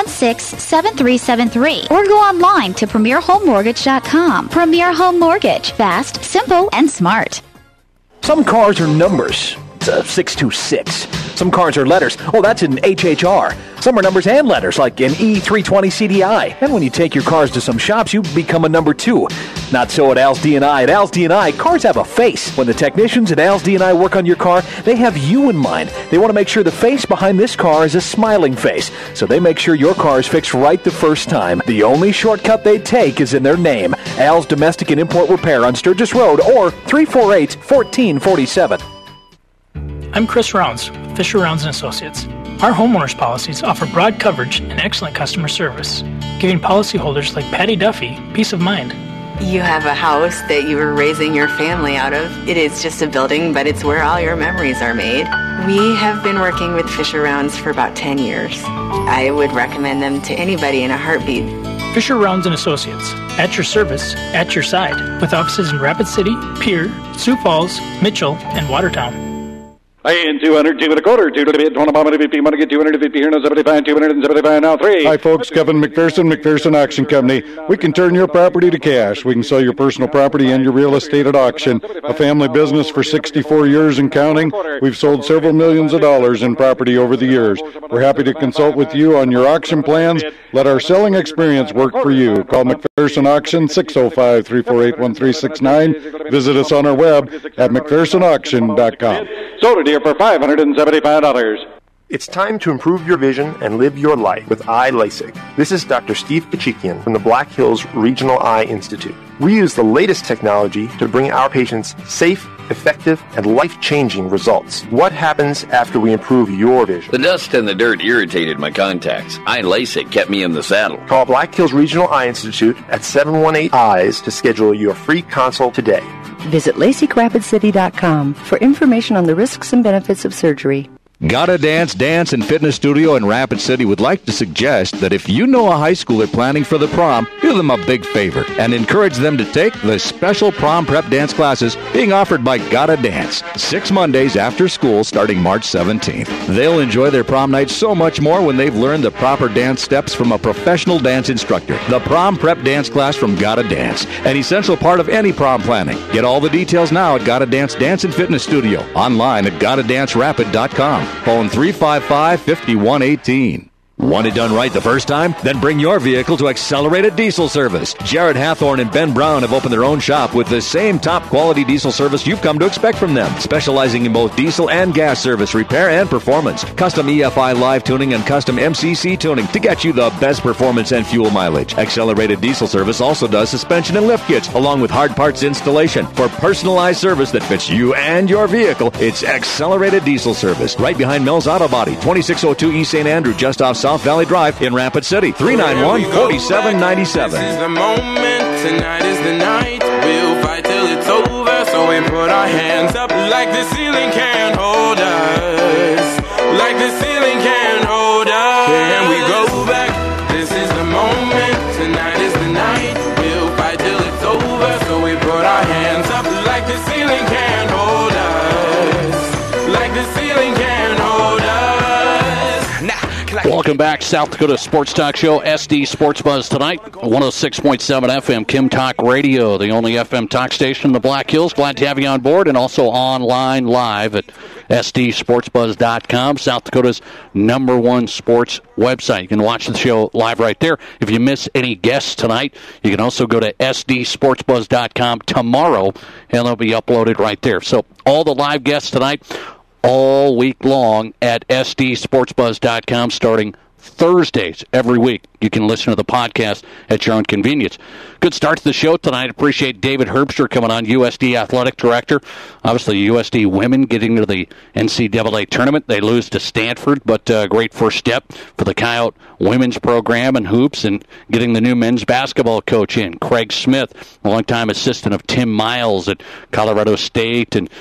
716-7373 or go online to premierhomemortgage.com. Premier Home Mortgage. Fast, simple, and smart. Some cars are numbers. It's a 626. Some cars are letters. Oh, that's an HHR. Some are numbers and letters, like an E320 CDI. And when you take your cars to some shops, you become a number 2. Not so at Al's D&I. At Al's D&I, cars have a face. When the technicians at Al's D&I work on your car, they have you in mind. They want to make sure the face behind this car is a smiling face. So they make sure your car is fixed right the first time. The only shortcut they take is in their name. Al's Domestic and Import Repair on Sturgis Road or 348-1447. I'm Chris Rounds, Fisher Rounds & Associates. Our homeowners policies offer broad coverage and excellent customer service, giving policyholders like Patty Duffy peace of mind. You have a house that you were raising your family out of. It is just a building, but it's where all your memories are made. We have been working with Fisher Rounds for about 10 years. I would recommend them to anybody in a heartbeat. Fisher Rounds & Associates, at your service, at your side, with offices in Rapid City, Pierre, Sioux Falls, Mitchell, and Watertown. In 200, 2 and a quarter, 2 to the bid, 20 bomb, 50, money, get 250 here, no 75, 275 now, 3. Hi, folks. Kevin McPherson Auction Company. We can turn your property to cash. We can sell your personal property and your real estate at auction. A family business for 64 years and counting. We've sold several millions of dollars in property over the years. We're happy to consult with you on your auction plans. Let our selling experience work for you. Call McPherson Auction, 605-348-1369. Visit us on our web at McPhersonAuction.com. Sold it here for $575. It's time to improve your vision and live your life with Eye LASIK. This is Dr. Steve Kachikian from the Black Hills Regional Eye Institute. We use the latest technology to bring our patients safe, effective, and life-changing results. What happens after we improve your vision? The dust and the dirt irritated my contacts. Eye LASIK kept me in the saddle. Call Black Hills Regional Eye Institute at 718-EYES to schedule your free consult today. Visit LASIKRapidCity.com for information on the risks and benefits of surgery. Gotta Dance Dance and Fitness Studio in Rapid City would like to suggest that if you know a high schooler planning for the prom, do them a big favor and encourage them to take the special prom prep dance classes being offered by Gotta Dance 6 Mondays after school starting March 17th. They'll enjoy their prom night so much more when they've learned the proper dance steps from a professional dance instructor. The prom prep dance class from Gotta Dance, an essential part of any prom planning. Get all the details now at Gotta Dance Dance and Fitness Studio, online at GottaDanceRapid.com. Phone 355-5118. Want it done right the first time? Then bring your vehicle to Accelerated Diesel Service. Jared Hathorn and Ben Brown have opened their own shop with the same top-quality diesel service you've come to expect from them, specializing in both diesel and gas service, repair, and performance. Custom EFI live tuning and custom MCC tuning to get you the best performance and fuel mileage. Accelerated Diesel Service also does suspension and lift kits, along with hard parts installation. For personalized service that fits you and your vehicle, it's Accelerated Diesel Service. Right behind Mel's Auto Body, 2602 East St. Andrew, just off South Valley Drive in Rapid City, 391-4797. This is the moment, tonight is the night. We'll fight till it's over, so we put our hands up like the ceiling can't hold us. Like the ceiling can't hold us. Can we go back? This is the moment, tonight is the night. We'll fight till it's over, so we put our hands up like the ceiling can't hold us. Like the ceiling can't hold us. Welcome back, South Dakota Sports Talk Show, SD Sports Buzz tonight, 106.7 FM, Kim Talk Radio, the only FM talk station in the Black Hills. Glad to have you on board, and also online live at SDSportsBuzz.com, South Dakota's #1 sports website. You can watch the show live right there. If you miss any guests tonight, you can also go to SDSportsBuzz.com tomorrow, and they'll be uploaded right there. So all the live guests tonight, all week long at SDSportsBuzz.com, starting Thursdays every week. You can listen to the podcast at your own convenience. Good start to the show tonight. Appreciate David Herbster coming on, USD Athletic Director. Obviously, USD women getting to the NCAA tournament. They lose to Stanford, but a great first step for the Coyote women's program and hoops, and getting the new men's basketball coach in, Craig Smith, a longtime assistant of Tim Miles at Colorado State, and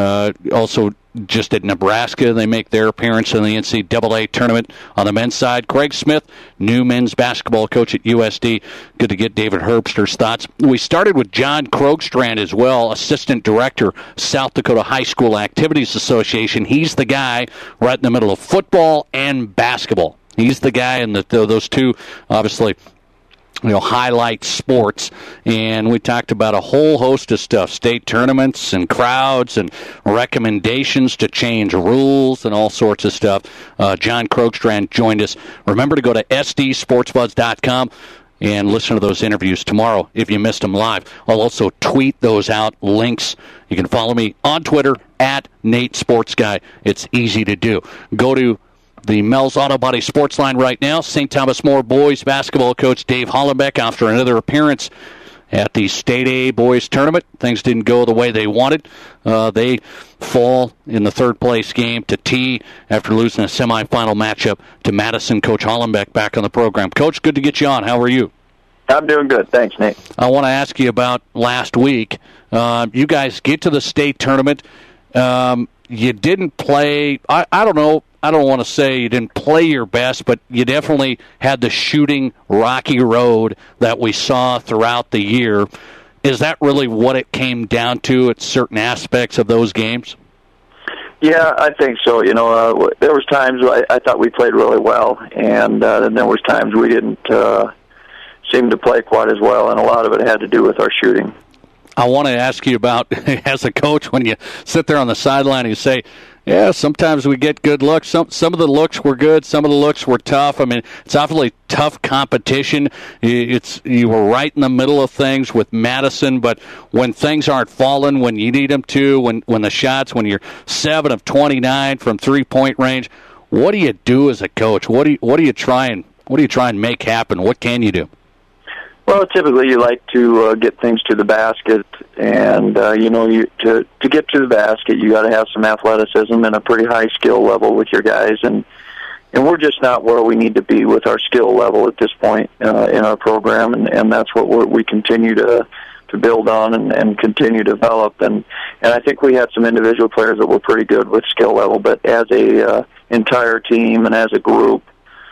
also just at Nebraska. They make their appearance in the NCAA tournament on the men's side. Craig Smith, new men's basketball coach at USD. Good to get David Herbster's thoughts. We started with John Krogstrand as well, assistant director, South Dakota High School Activities Association. He's the guy right in the middle of football and basketball. He's the guy in those two, obviously, highlight sports, and we talked about a whole host of stuff, state tournaments and crowds and recommendations to change rules and all sorts of stuff. John Krogstrand joined us. Remember to go to SDSportsBuzz.com and listen to those interviews tomorrow if you missed them live. I'll also tweet those out, links. You can follow me on Twitter at Nate Sports Guy. It's easy to do. Go to the Mel's Auto Body Sports Line right now. St. Thomas More boys basketball coach Dave Hollenbeck, after another appearance at the State A boys tournament. Things didn't go the way they wanted. They fall in the third-place game to T after losing a semifinal matchup to Madison. Coach Hollenbeck back on the program. Coach, good to get you on. How are you? I'm doing good. Thanks, Nate. I want to ask you about last week. You guys get to the state tournament. You didn't play, I don't know, I don't want to say you didn't play your best, but you definitely had the shooting rocky road that we saw throughout the year. Is that really what it came down to at certain aspects of those games? Yeah, I think so. There was times I thought we played really well, and then there was times we didn't seem to play quite as well, and a lot of it had to do with our shooting. I want to ask you about, as a coach, when you sit there on the sideline and you say, yeah, sometimes we get good looks. Some of the looks were good. Some of the looks were tough. I mean, it's awfully tough competition. You were right in the middle of things with Madison, but when things aren't falling when you need them to, when the shots, when you're 7 of 29 from 3-point range, what do you do as a coach? What do you try and make happen? What can you do? Well, typically you like to get things to the basket, and to get to the basket, you got to have some athleticism and a pretty high skill level with your guys, and we're just not where we need to be with our skill level at this point in our program, and that's what we continue to build on and continue to develop, and I think we had some individual players that were pretty good with skill level, but as a entire team and as a group,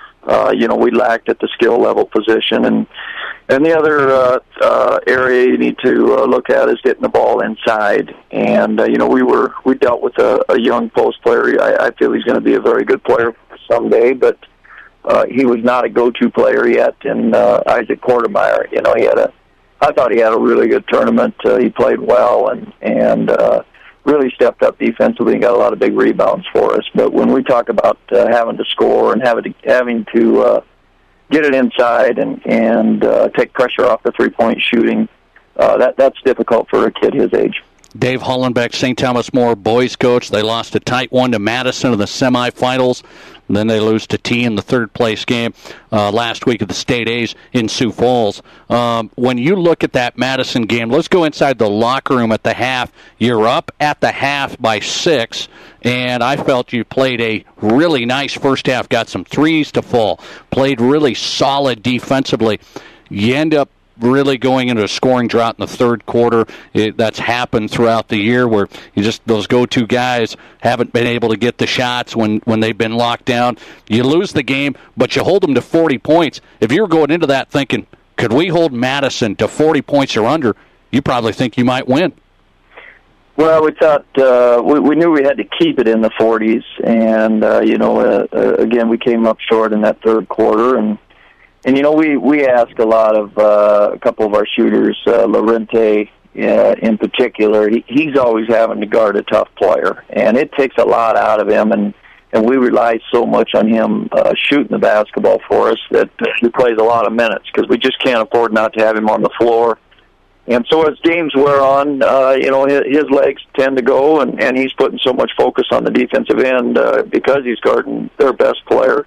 we lacked at the skill level position, and the other area you need to look at is getting the ball inside. And we dealt with a young post player. I feel he's going to be a very good player someday, but he was not a go-to player yet. And Isaac Quartermeyer, I thought he had a really good tournament. He played well, and really stepped up defensively and got a lot of big rebounds for us. But when we talk about having to score and having to get it inside and take pressure off the three-point shooting, that's difficult for a kid his age. Dave Hollenbeck, St. Thomas More boys coach. They lost a tight one to Madison in the semifinals. And then they lose to T in the third-place game last week at the State A's in Sioux Falls. When you look at that Madison game, let's go inside the locker room at the half. You're up at the half by 6, and I felt you played a really nice first half, got some threes to fall, played really solid defensively. You end up really going into a scoring drought in the third quarter. That's happened throughout the year where those go-to guys haven't been able to get the shots when they've been locked down. You lose the game, but you hold them to 40 points. If you're going into that thinking, could we hold Madison to 40 points or under, you probably think you might win. Well, we thought we knew we had to keep it in the 40s, and again, we came up short in that third quarter, and we ask a lot of a couple of our shooters, Lorente in particular. He's always having to guard a tough player, and it takes a lot out of him, and we rely so much on him shooting the basketball for us that he plays a lot of minutes because we just can't afford not to have him on the floor. And so as games wear on, his legs tend to go, and he's putting so much focus on the defensive end because he's guarding their best player.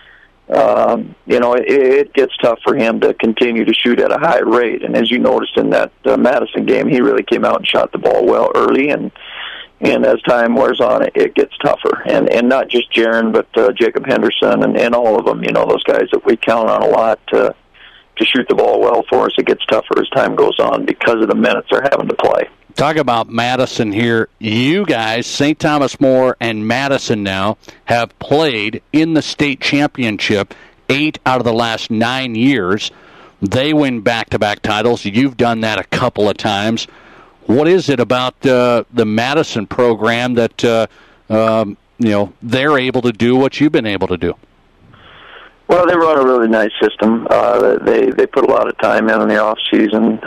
It gets tough for him to continue to shoot at a high rate. And as you noticed in that Madison game, he really came out and shot the ball well early. And as time wears on, it gets tougher. And not just Jaron, but Jacob Henderson and all of them. Those guys that we count on a lot to shoot the ball well for us. It gets tougher as time goes on because of the minutes they're having to play. Talk about Madison here. You guys, St. Thomas More and Madison now, have played in the state championship 8 out of the last 9 years. They win back-to-back titles. You've done that a couple of times. What is it about the Madison program that they're able to do what you've been able to do? Well, they run a really nice system. They put a lot of time in the off season.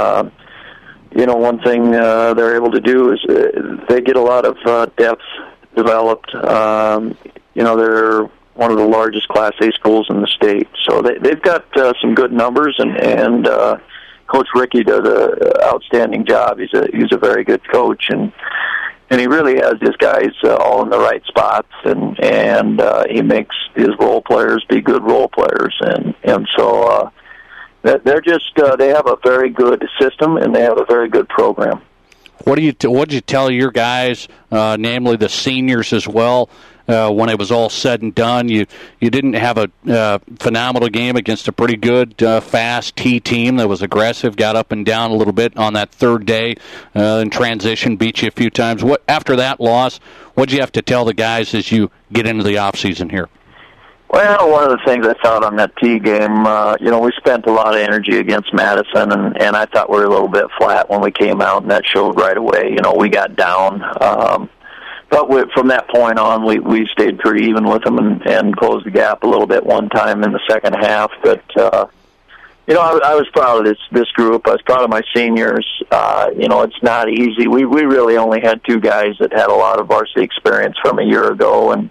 One thing they're able to do is they get a lot of depth developed. They're one of the largest Class A schools in the state, so they've got some good numbers, and Coach Ricky does an outstanding job. He's a very good coach, and he really has his guys all in the right spots, and he makes his role players be good role players, and so. They're just they have a very good system, and they have a very good program. What did you tell your guys, namely the seniors as well, when it was all said and done? You didn't have a phenomenal game against a pretty good, fast T team that was aggressive, got up and down a little bit on that third day in transition, beat you a few times. After that loss, what did you have to tell the guys as you get into the off season here? Well, one of the things I thought on that T game, we spent a lot of energy against Madison, and I thought we were a little bit flat when we came out, and that showed right away. We got down. But from that point on, we stayed pretty even with them and closed the gap a little bit one time in the second half. But, I was proud of this group. I was proud of my seniors. It's not easy. We really only had 2 guys that had a lot of varsity experience from a year ago, and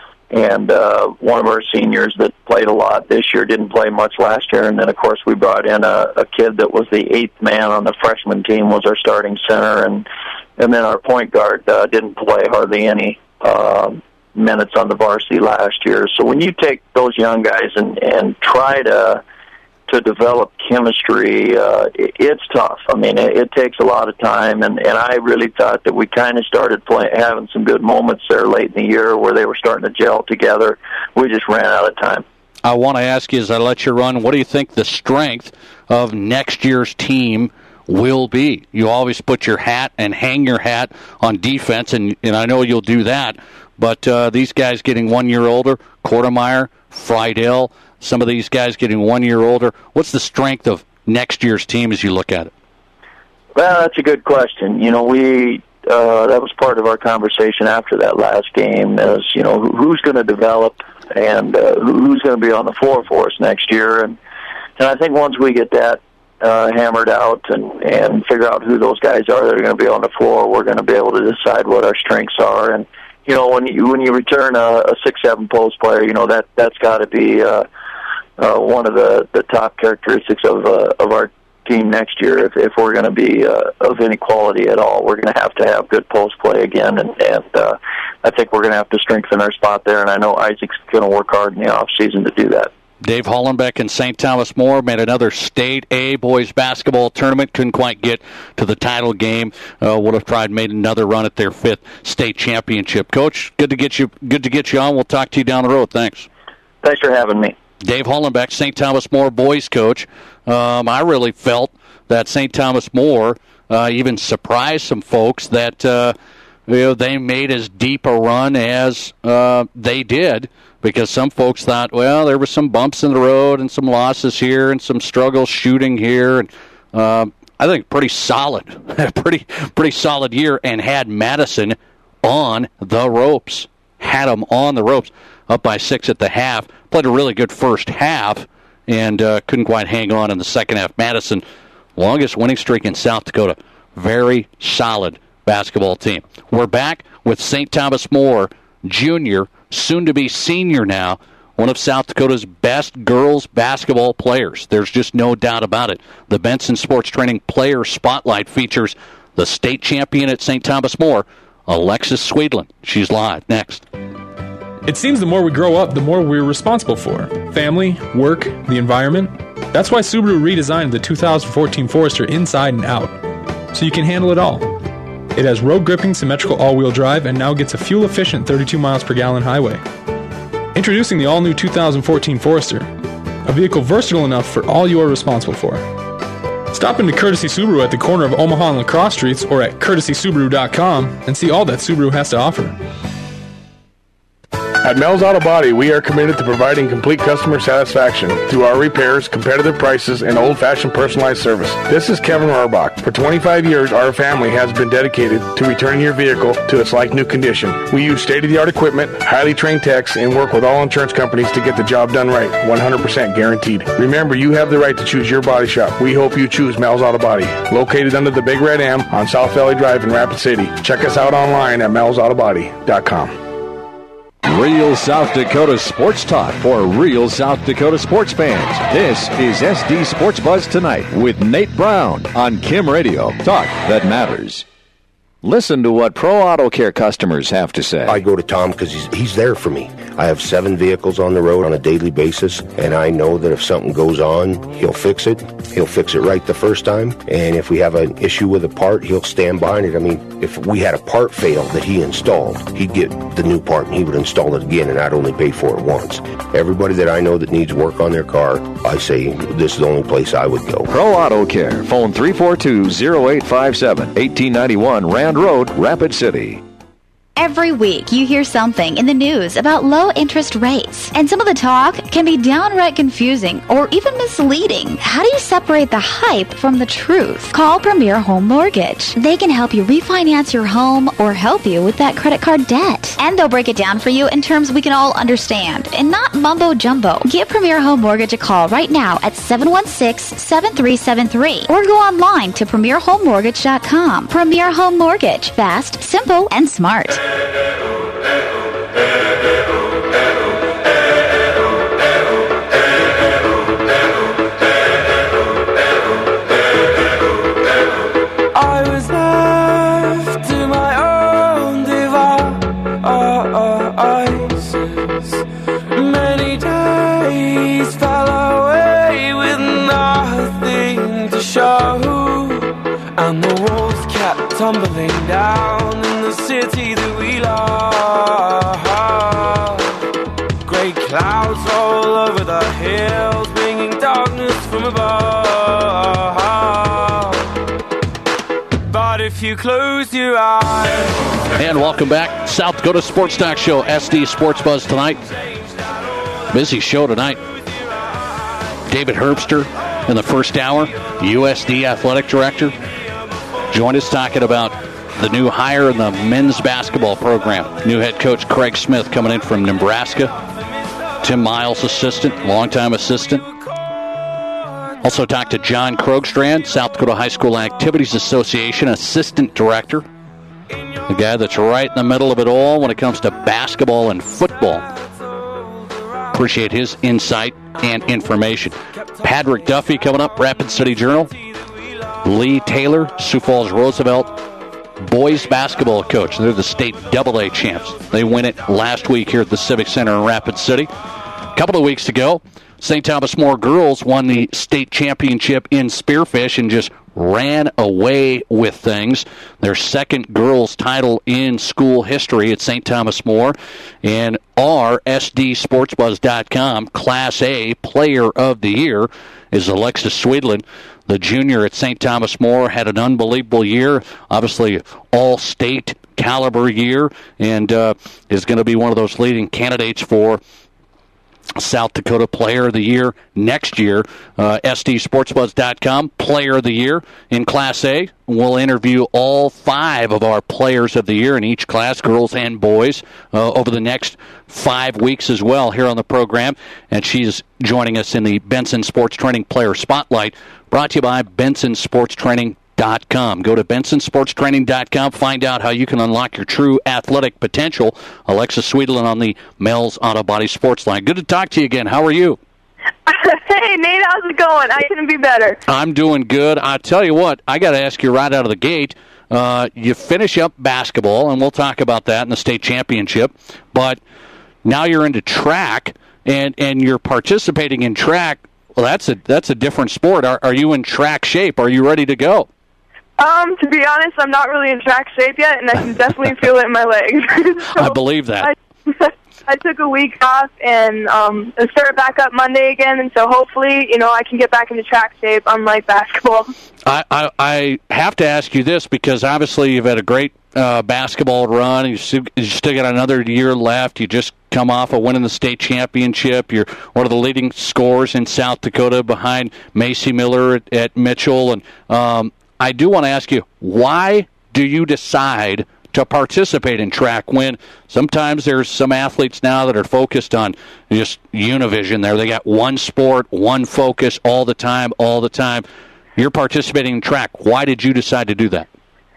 one of our seniors that played a lot this year didn't play much last year. And then, of course, we brought in a kid that was the 8th man on the freshman team, was our starting center. And then our point guard didn't play hardly any minutes on the varsity last year. So when you take those young guys and try to develop chemistry, it's tough. I mean, it takes a lot of time, and I really thought that we kind of started having some good moments there late in the year where they were starting to gel together. We just ran out of time. I want to ask you, as I let you run, what do you think the strength of next year's team will be? You always put your hat and hang your hat on defense, and I know you'll do that, but these guys getting 1 year older, Quartermeyer, Friedel, some of these guys getting 1 year older. What's the strength of next year's team as you look at it? Well, that's a good question. That was part of our conversation after that last game is, who's going to develop and who's going to be on the floor for us next year. And I think once we get that hammered out and figure out who those guys are that are going to be on the floor, we're going to be able to decide what our strengths are. And when you return a 6'7" post player, that's got to be one of the top characteristics of our team next year. If we're going to be of any quality at all, we're going to have good post play again, and I think we're going to have to strengthen our spot there. And I know Isaac's going to work hard in the off season to do that. Dave Hollenbeck and St. Thomas More made another State A boys basketball tournament. Couldn't quite get to the title game. Would have tried, made another run at their 5th state championship. Coach, good to get you on. We'll talk to you down the road. Thanks. Thanks for having me. Dave Hollenbeck, St. Thomas More boys coach. I really felt that St. Thomas More even surprised some folks that they made as deep a run as they did, because some folks thought, well, there were some bumps in the road and some losses here and some struggles shooting here. And I think pretty solid year, and had Madison on the ropes. Had them on the ropes, up by 6 at the half. Played a really good first half and couldn't quite hang on in the second half. Madison, longest winning streak in South Dakota. Very solid basketball team. We're back with St. Thomas More Jr., soon to be senior now, one of South Dakota's best girls basketball players. There's just no doubt about it. The Benson Sports Training Player Spotlight features the state champion at St. Thomas More, Alexis Swedlund. She's live next. It seems the more we grow up, the more we're responsible for. Family, work, the environment. That's why Subaru redesigned the 2014 Forester inside and out, so you can handle it all. It has road-gripping symmetrical all-wheel drive and now gets a fuel-efficient 32 miles per gallon highway. Introducing the all-new 2014 Forester, a vehicle versatile enough for all you are responsible for. Stop into Courtesy Subaru at the corner of Omaha and La Crosse Streets or at courtesysubaru.com and see all that Subaru has to offer. At Mel's Auto Body, we are committed to providing complete customer satisfaction through our repairs, competitive prices, and old-fashioned personalized service. This is Kevin Rohrbach. For 25 years, our family has been dedicated to returning your vehicle to its like-new condition. We use state-of-the-art equipment, highly trained techs, and work with all insurance companies to get the job done right, 100% guaranteed. Remember, you have the right to choose your body shop. We hope you choose Mel's Auto Body, located under the Big Red M on South Valley Drive in Rapid City. Check us out online at melsautobody.com. Real South Dakota sports talk for real South Dakota sports fans. This is SD Sports Buzz Tonight with Nate Brown on Kim Radio. Talk that matters. Listen to what Pro Auto Care customers have to say. I go to Tom because he's there for me. I have 7 vehicles on the road on a daily basis, and I know that if something goes on, he'll fix it. He'll fix it right the first time, and if we have an issue with a part, he'll stand behind it. I mean, if we had a part fail that he installed, he'd get the new part and he would install it again, and I'd only pay for it once. Everybody that I know that needs work on their car, I say this is the only place I would go. Pro Auto Care. Phone 342-0857, 1891 Rand Road, Rapid City. Every week, you hear something in the news about low interest rates, and some of the talk can be downright confusing or even misleading. How do you separate the hype from the truth? Call Premier Home Mortgage. They can help you refinance your home or help you with that credit card debt. And they'll break it down for you in terms we can all understand and not mumbo jumbo. Give Premier Home Mortgage a call right now at 716-7373 or go online to premierhomemortgage.com. Premier Home Mortgage. Fast, simple, and smart. I was left to my own devices. Many days fell away with nothing to show, and the walls kept tumbling down in the city that we love. Grey clouds all over the hills, bringing darkness from above. But if you close your eyes. And welcome back. South Dakota Sports Talk Show, SD Sports Buzz Tonight. Busy show tonight. David Herbster in the first hour, USD Athletic Director, joined us talking about the new hire in the men's basketball program. New head coach Craig Smith coming in from Nebraska. Tim Miles, assistant, longtime assistant. Also talked to John Krogstrand, South Dakota High School Activities Association Assistant Director. The guy that's right in the middle of it all when it comes to basketball and football. Appreciate his insight and information. Patrick Duffy coming up, Rapid City Journal. Lee Taylor, Sioux Falls Roosevelt boys basketball coach. They're the state AA champs. They win it last week here at the Civic Center in Rapid City. A couple of weeks ago, St. Thomas More girls won the state championship in Spearfish and just ran away with things. Their second girls title in school history at St. Thomas More. And our SDSportsBuzz.com Class A Player of the Year is Alexis Sweedland. The junior at St. Thomas More had an unbelievable year, obviously all-state caliber year, and is going to be one of those leading candidates for South Dakota Player of the Year next year. SDSportsBuzz.com Player of the Year in Class A. We'll interview all 5 of our Players of the Year in each class, girls and boys, over the next 5 weeks as well here on the program. And she's joining us in the Benson Sports Training Player Spotlight, brought to you by BensonSportsTraining.com. Go to BensonSportsTraining.com. Find out how you can unlock your true athletic potential. Alexis Sweedland on the Mel's Auto Body Sports Line. Good to talk to you again. How are you? Hey, Nate, how's it going? I couldn't be better. I'm doing good. I tell you what, I got to ask you right out of the gate. You finish up basketball, and we'll talk about that in the state championship, but now you're into track, and you're participating in track. Well, that's a different sport. Are you in track shape? Are you ready to go? To be honest, I'm not really in track shape yet, and I can definitely feel it in my legs. So I believe that. I took a week off and started back up Monday again, and so hopefully, I can get back into track shape, unlike basketball. I have to ask you this, because obviously you've had a great basketball run. You still got another year left. You just come off of winning the state championship. You're one of the leading scorers in South Dakota behind Macy Miller at Mitchell. And I do want to ask you, why do you decide to participate in track when sometimes there's some athletes now that are focused on just univision there? They got one sport, one focus all the time. You're participating in track. Why did you decide to do that?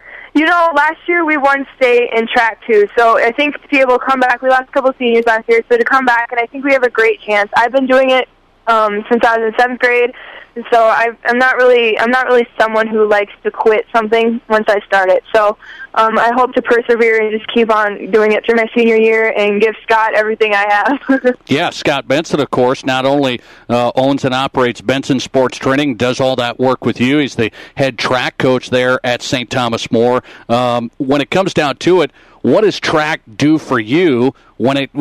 Last year we won state in track too, so I think to be able to come back, we lost a couple seniors last year, so to come back, and I think we have a great chance. I've been doing it since I was in 7th grade, and so I'm not really someone who likes to quit something once I start it. So I hope to persevere and just keep on doing it through my senior year and give Scott everything I have. Yeah, Scott Benson, of course, not only owns and operates Benson Sports Training, does all that work with you. He's the head track coach there at St. Thomas More. When it comes down to it, what does track do for you when it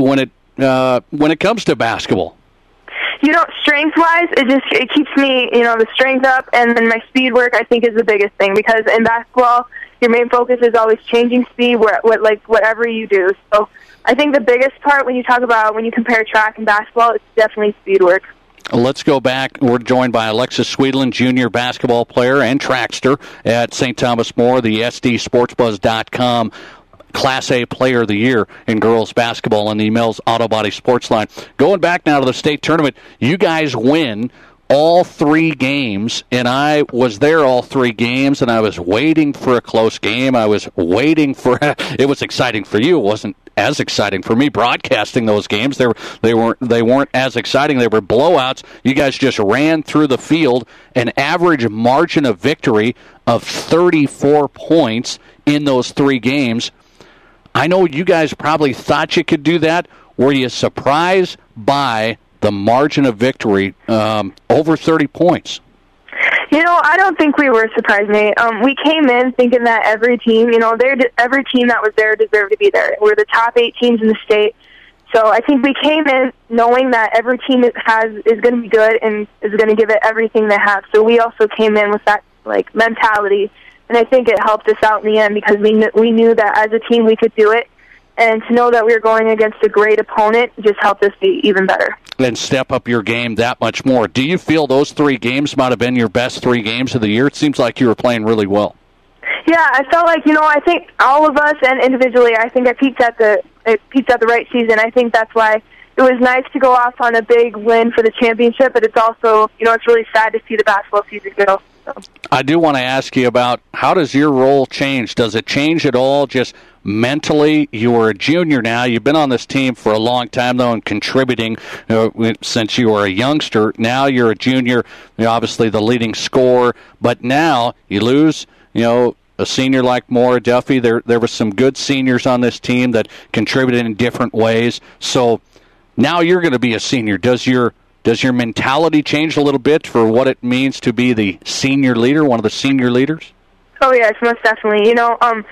comes to basketball? Strength-wise, it keeps me, the strength up, and then my speed work, I think, is the biggest thing, because in basketball, your main focus is always changing speed, whatever you do. So I think the biggest part when you compare track and basketball, it's definitely speed work. Let's go back. We're joined by Alexis Sweedland, junior basketball player and trackster at St. Thomas More, the SDSportsBuzz.com Class A Player of the Year in girls basketball in the Mel's Auto Body Sports Line. Going back now to the state tournament, you guys win all 3 games, and I was there all 3 games, and I was waiting for a close game. I was waiting for it was exciting for you. It wasn't as exciting for me broadcasting those games. They weren't as exciting. They were blowouts. You guys just ran through the field, an average margin of victory of 34 points in those 3 games. I know you guys probably thought you could do that. Were you surprised by the margin of victory, over 30 points? I don't think we were surprised, Nate. We came in thinking that every team, every team that was there deserved to be there. We're the top 8 teams in the state. So I think we came in knowing that every team is going to be good and is going to give it everything they have. So we also came in with that mentality. And I think it helped us out in the end, because we knew that as a team we could do it. And to know that we were going against a great opponent just helped us be even better. And step up your game that much more. Do you feel those 3 games might have been your best 3 games of the year? It seems like you were playing really well. Yeah, I felt like, I think all of us and individually, I think I peaked at the right season. I think that's why was nice to go off on a big win for the championship, but it's also, it's really sad to see the basketball season go. So. I do want to ask you about, how does your role change? Does it change at all just mentally? You were a junior now. You've been on this team for a long time, though, and contributing since you were a youngster. Now you're a junior, obviously the leading scorer, but now you lose, a senior like Maura Duffy. There were some good seniors on this team that contributed in different ways. So now you're going to be a senior. Does your mentality change a little bit for what it means to be the senior leader, one of the senior leaders? Oh, yes, most definitely. Now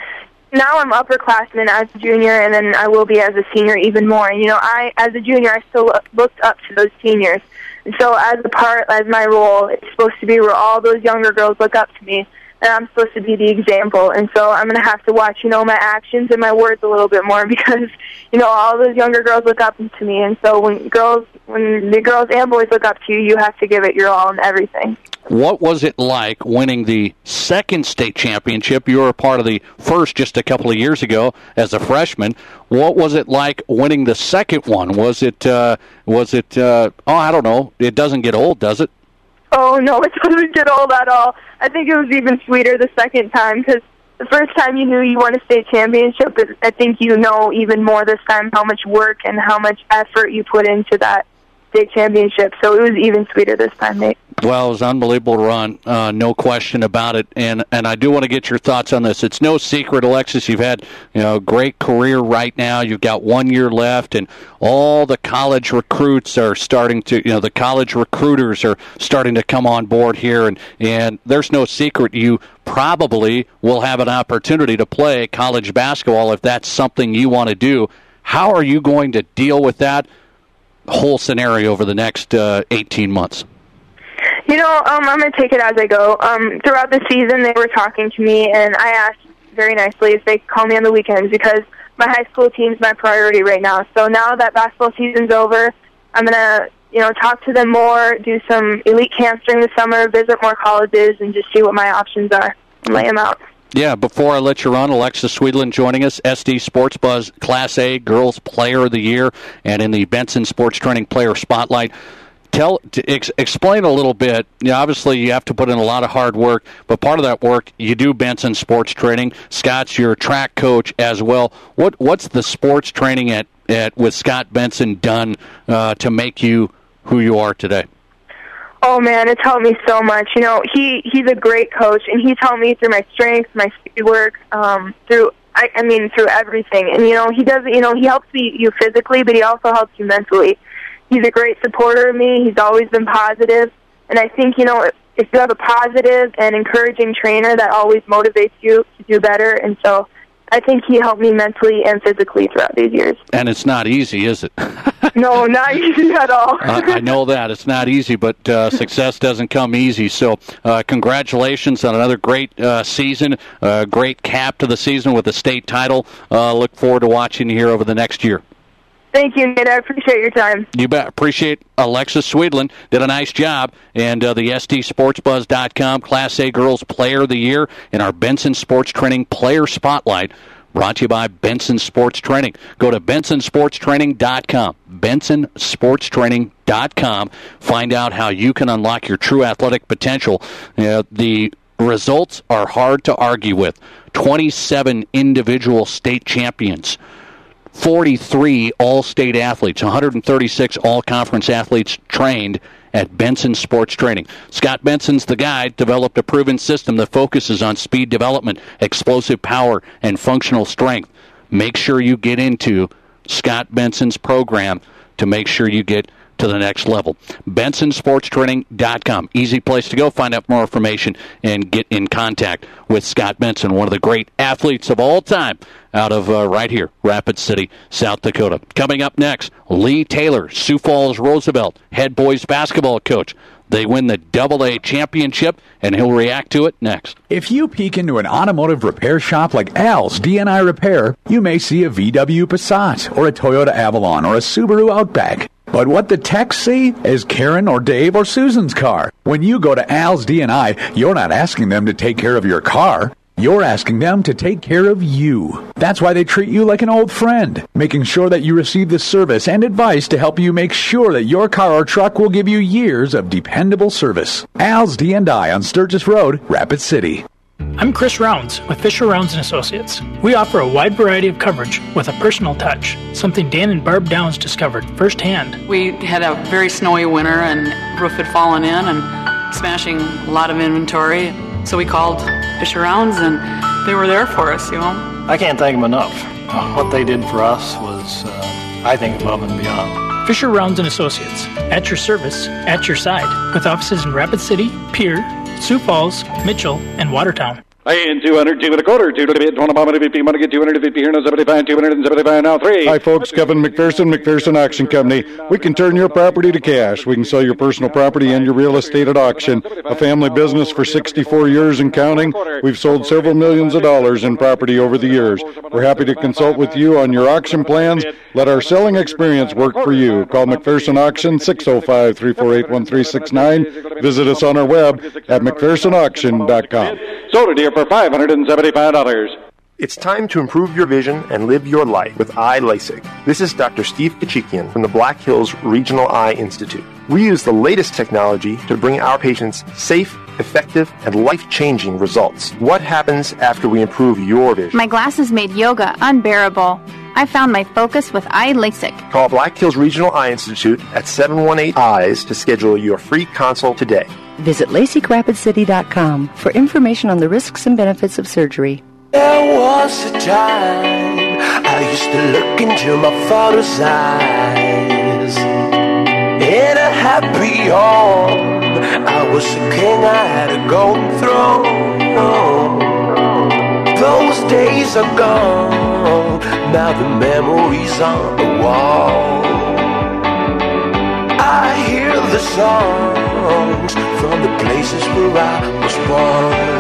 I'm upperclassman as a junior, and then I will be as a senior even more. And, as a junior, I still looked up to those seniors. And so as my role, it's supposed to be where all those younger girls look up to me, and I'm supposed to be the example. And so I'm going to have to watch, my actions and my words a little bit more because, all those younger girls look up to me. And so when the girls and boys look up to you, you have to give it your all and everything. What was it like winning the second state championship? You were a part of the first just a couple of years ago as a freshman. What was it like winning the second one? Was it I don't know. It doesn't get old, does it? Oh, no, it doesn't get old at all. I think it was even sweeter the second time because the first time you knew you won a state championship, but I think you know even more this time how much work and how much effort you put into that state championship. So it was even sweeter this time, Nate. Well, it was an unbelievable run, no question about it. And I do want to get your thoughts on this. It's no secret, Alexis, you've had a great career right now. You've got 1 year left, and all the college recruits are starting to, the college recruiters are starting to come on board here. And there's no secret you probably will have an opportunity to play college basketball if that's something you want to do. How are you going to deal with that whole scenario over the next 18 months? I'm going to take it as I go. Throughout the season, they were talking to me, and I asked very nicely if they could call me on the weekends because my high school team's my priority right now. So now that basketball season's over, I'm going to, talk to them more, do some elite camps during the summer, visit more colleges, and just see what my options are and lay them out. Yeah, before I let you run, Alexis Sweedland joining us, SD Sports Buzz Class A Girls Player of the Year, and in the Benson Sports Training Player Spotlight. Explain a little bit. Obviously, you have to put in a lot of hard work, but part of that work, you do Benson Sports Training. Scott's your track coach as well. What's the sports training at with Scott Benson done to make you who you are today? Oh, man, it's helped me so much. He's a great coach, and he's helped me through my strengths, my speed work, through everything. And, he does, he helps you physically, but he also helps you mentally. He's a great supporter of me. He's always been positive. And I think, if you have a positive and encouraging trainer, that always motivates you to do better. And so I think he helped me mentally and physically throughout these years. And it's not easy, is it? No, not easy at all. I know that. It's not easy, but success doesn't come easy. So congratulations on another great season, great cap to the season with a state title. Look forward to watching you here over the next year. Thank you, Nate. I appreciate your time. You bet. Appreciate Alexis Sweedland. Did a nice job. And the SDSportsBuzz.com Class A Girls Player of the Year in our Benson Sports Training Player Spotlight, brought to you by Benson Sports Training. Go to BensonSportsTraining.com. BensonSportsTraining.com. Find out how you can unlock your true athletic potential. The results are hard to argue with. 27 individual state champions. 43 all-state athletes, 136 all-conference athletes trained at Benson Sports Training. Scott Benson's the guy, developed a proven system that focuses on speed development, explosive power, and functional strength. Make sure you get into Scott Benson's program to make sure you get to the next level. BensonSportsTraining.com. Easy place to go. Find out more information and get in contact with Scott Benson, one of the great athletes of all time out of right here, Rapid City, South Dakota. Coming up next, Lee Taylor, Sioux Falls Roosevelt, head boys basketball coach. They win the AA championship, and he'll react to it next. If you peek into an automotive repair shop like Al's D&I Repair, you may see a VW Passat or a Toyota Avalon or a Subaru Outback. But what the techs see is Karen or Dave or Susan's car. When you go to Al's D&I, you're not asking them to take care of your car. You're asking them to take care of you. That's why they treat you like an old friend, making sure that you receive the service and advice to help you make sure that your car or truck will give you years of dependable service. Al's D&I on Sturgis Road, Rapid City. I'm Chris Rounds with Fisher Rounds & Associates. We offer a wide variety of coverage with a personal touch, something Dan and Barb Downs discovered firsthand. We had a very snowy winter and roof had fallen in and smashing a lot of inventory. So we called Fisher Rounds and they were there for us, you know. I can't thank them enough. What they did for us was, I think, above and beyond. Fisher Rounds & Associates, at your service, at your side, with offices in Rapid City, Pierre, Sioux Falls, Mitchell, and Watertown. In 200, 2 and a quarter, 2 to the bid, 20 bomb, 50, money get 250 here, 75, 275, now 3. Hi, folks. Kevin McPherson Auction Company. We can turn your property to cash. We can sell your personal property and your real estate at auction. A family business for 64 years and counting. We've sold several millions of dollars in property over the years. We're happy to consult with you on your auction plans. Let our selling experience work for you. Call McPherson Auction, 605-348-1369. Visit us on our web at McPhersonAuction.com. Sold it here for $575. It's time to improve your vision and live your life with Eye LASIK. This is Dr. Steve Kachikian from the Black Hills Regional Eye Institute. We use the latest technology to bring our patients safe, effective, and life-changing results. What happens after we improve your vision? My glasses made yoga unbearable. I found my focus with Eye LASIK. Call Black Hills Regional Eye Institute at 718-EYES to schedule your free consult today. Visit LASIKRapidCity.com for information on the risks and benefits of surgery. There was a time I used to look into my father's eyes. In a happy home, I was a king, I had a golden throne. Those days are gone, now the memories on the wall. I hear the songs from the places where I was born.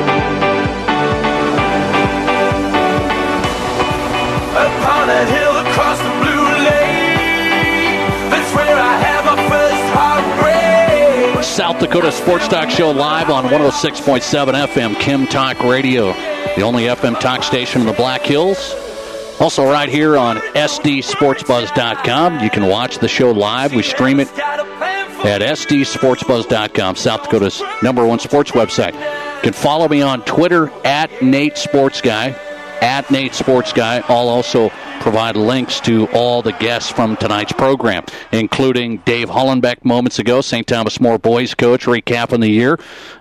Upon a hill across the blue lake, that's where I had my first heartbreak. South Dakota Sports Talk Show live on 106.7 FM Kim Talk Radio, the only FM talk station in the Black Hills. Also right here on SDSportsBuzz.com. You can watch the show live. We stream it at SDSportsBuzz.com, South Dakota's #1 sports website. You can follow me on Twitter at NateSportsGuy. At Nate Sports Guy. I'll also provide links to all the guests from tonight's program, including Dave Hollenbeck moments ago, St. Thomas More boys coach, recapping the year.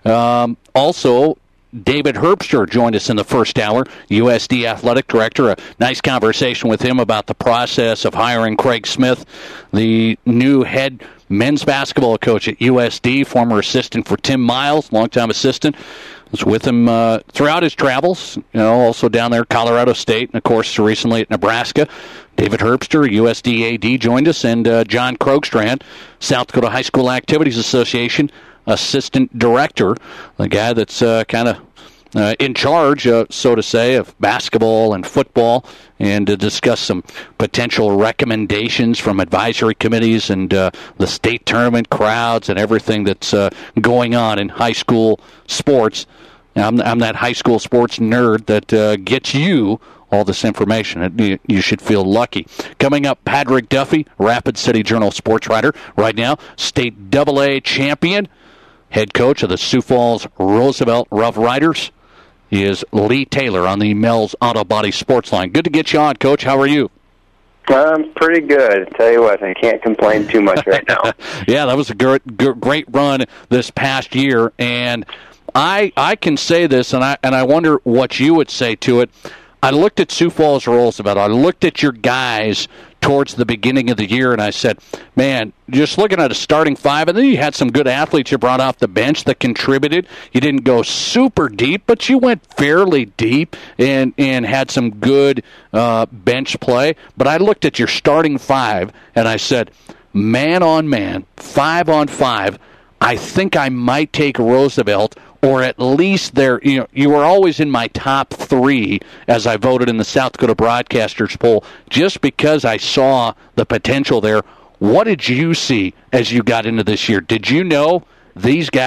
Also, David Herbster joined us in the first hour, USD Athletic Director. A nice conversation with him about the process of hiring Craig Smith, the new head men's basketball coach at USD, former assistant for Tim Miles, longtime assistant. Was with him throughout his travels, also down there at Colorado State, and, of course, recently at Nebraska. David Herbster, USD AD, joined us, and John Krogstrand, South Dakota High School Activities Association Assistant Director, the guy that's kind of in charge, so to say, of basketball and football, and to discuss some potential recommendations from advisory committees and the state tournament crowds and everything that's going on in high school sports. I'm that high school sports nerd that gets you all this information. You should feel lucky. Coming up, Patrick Duffy, Rapid City Journal sports writer. Right now, state AA champion, head coach of the Sioux Falls Roosevelt Rough Riders. He is Lee Taylor on the Mel's Auto Body Sports Line. Good to get you on, Coach. How are you? I'm pretty good. Tell you what, I can't complain too much right now. Yeah, that was a great run this past year, and I can say this, and I wonder what you would say to it. I looked at Sioux Falls Roosevelt. I looked at your guys towards the beginning of the year, and I said, man, just looking at a starting five, and then you had some good athletes you brought off the bench that contributed. You didn't go super deep, but you went fairly deep and had some good bench play. But I looked at your starting five, and I said, man on man, 5-on-5, I think I might take Roosevelt, or at least you were always in my top 3 as I voted in the South Dakota Broadcasters poll, just because I saw the potential there. What did you see as you got into this year? Did you know these guys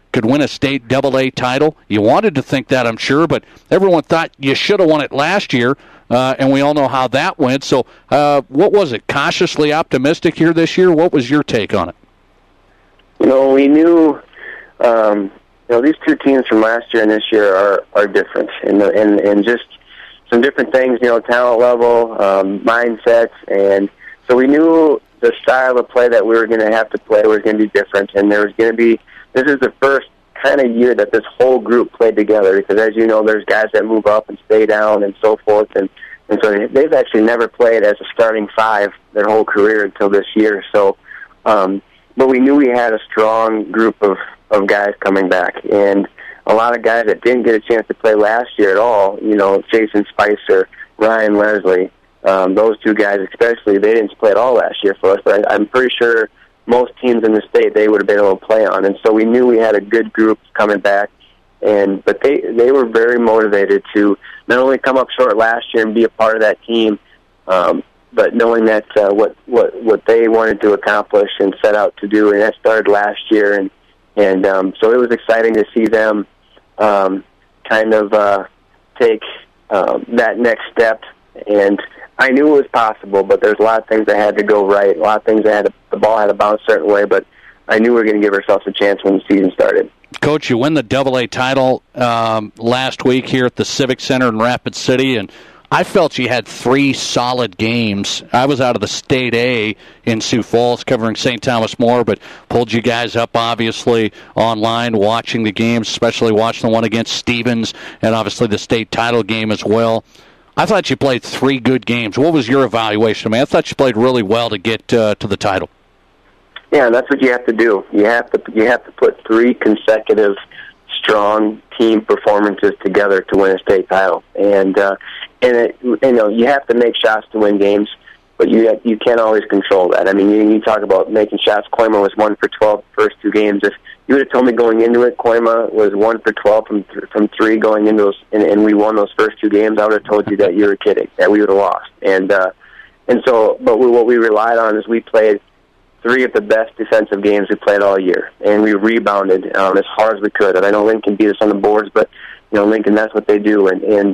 could win a state AA title. You wanted to think that, I'm sure, but everyone thought you should have won it last year, and we all know how that went. So what was it, cautiously optimistic here this year? What was your take on it? We knew these two teams from last year and this year are different, and just some different things, talent level, mindsets, and so we knew the style of play that we were going to have to play was going to be different, and there was going to be, this is the first kind of year that this whole group played together, because as you know, there's guys that move up and stay down and so forth, and so they've actually never played as a starting five their whole career until this year, so, but we knew we had a strong group of guys coming back, and a lot of guys that didn't get a chance to play last year at all, Jason Spicer, Ryan Leslie, those two guys especially, they didn't play at all last year for us, but I'm pretty sure most teams in the state they would have been able to play on, and so we knew we had a good group coming back, but they were very motivated to not only come up short last year and be a part of that team, but knowing that what they wanted to accomplish and set out to do, and that started last year, and so it was exciting to see them kind of take that next step. And I knew it was possible, but there's a lot of things that had to go right, a lot of things that the ball had to bounce a certain way, but I knew we were going to give ourselves a chance when the season started. Coach, you win the AA title last week here at the Civic Center in Rapid City, and I felt you had 3 solid games. I was out of the State A in Sioux Falls covering St. Thomas More, but pulled you guys up, obviously, online, watching the games, especially watching the one against Stevens, and obviously the state title game as well. I thought you played 3 good games. What was your evaluation? I thought you played really well to get to the title. Yeah, and that's what you have to do. You have to put 3 consecutive strong team performances together to win a state title. And you have to make shots to win games, but you can't always control that. I mean, you talk about making shots. Koima was 1 for 12 the first 2 games. If you would have told me going into it, Koima was 1 for 12 from 3 going into those, and we won those first 2 games, I would have told you that you were kidding, that we would have lost. And so, but what we relied on is we played 3 of the best defensive games we played all year, and we rebounded as hard as we could. And I know Lincoln beat us on the boards, but Lincoln, that's what they do, and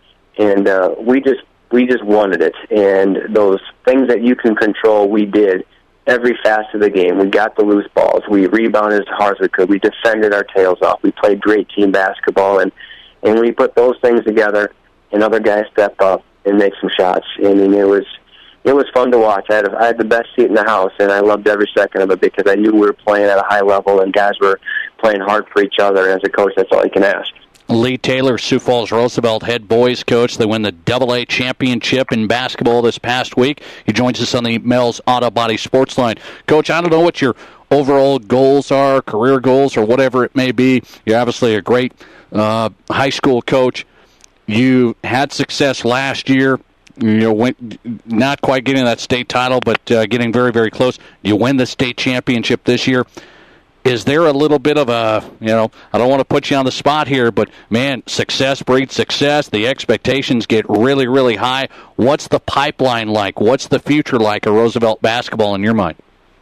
we just wanted it. And those things that you can control, we did every facet of the game. We got the loose balls. We rebounded as hard as we could. We defended our tails off. We played great team basketball, and we put those things together, and other guys stepped up and make some shots. I mean, it was fun to watch. I had the best seat in the house, and I loved every second of it because I knew we were playing at a high level, and guys were playing hard for each other. And as a coach, that's all you can ask. Lee Taylor, Sioux Falls Roosevelt head boys coach. They win the AA championship in basketball this past week. He joins us on the Mel's Auto Body Sports Line. Coach, I don't know what your overall goals are, career goals, or whatever it may be. You're obviously a great high school coach. You had success last year. Not quite getting that state title, but getting very, very close. You win the state championship this year. Is there a little bit of a, I don't want to put you on the spot here, but, man, success breeds success. The expectations get really, really high. What's the pipeline like? What's the future like of Roosevelt basketball in your mind?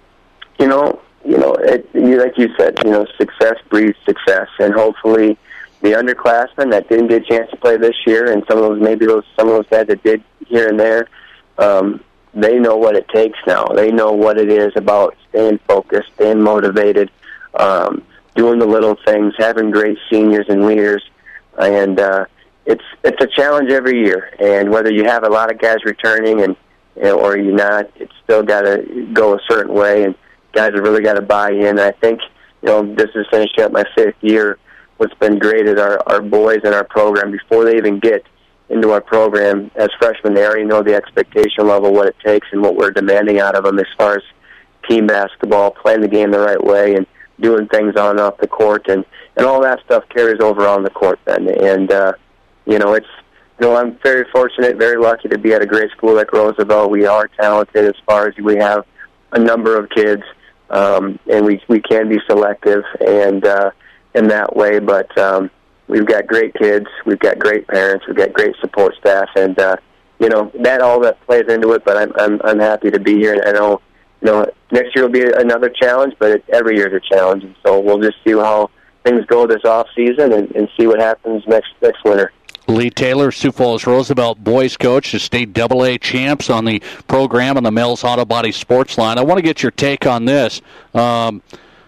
Like you said, success breeds success, and hopefully the underclassmen that didn't get a chance to play this year, and some of those guys that did here and there, they know what it takes now. They know what it is about staying focused, staying motivated, doing the little things, having great seniors and leaders, and it's a challenge every year. And whether you have a lot of guys returning or you're not, it's still got to go a certain way, and guys have really got to buy in. And I think this is finishing up my 5th year. What's been great is our boys in our program, before they even get into our program as freshmen, they already know the expectation level, what it takes, and what we're demanding out of them as far as team basketball, playing the game the right way, and doing things on and off the court, and all that stuff carries over on the court then. And I'm very fortunate, very lucky to be at a great school like Roosevelt. We are talented as far as we have a number of kids, and we can be selective and in that way, but we've got great kids, we've got great parents, we've got great support staff, and that all that plays into it. But I'm happy to be here, and I know next year will be another challenge, but every year is a challenge, and so we'll just see how things go this off season and see what happens next winter. Lee Taylor, Sioux Falls Roosevelt boys coach, the state AA champs on the program on the Mills Auto Body Sports Line. I want to get your take on this. You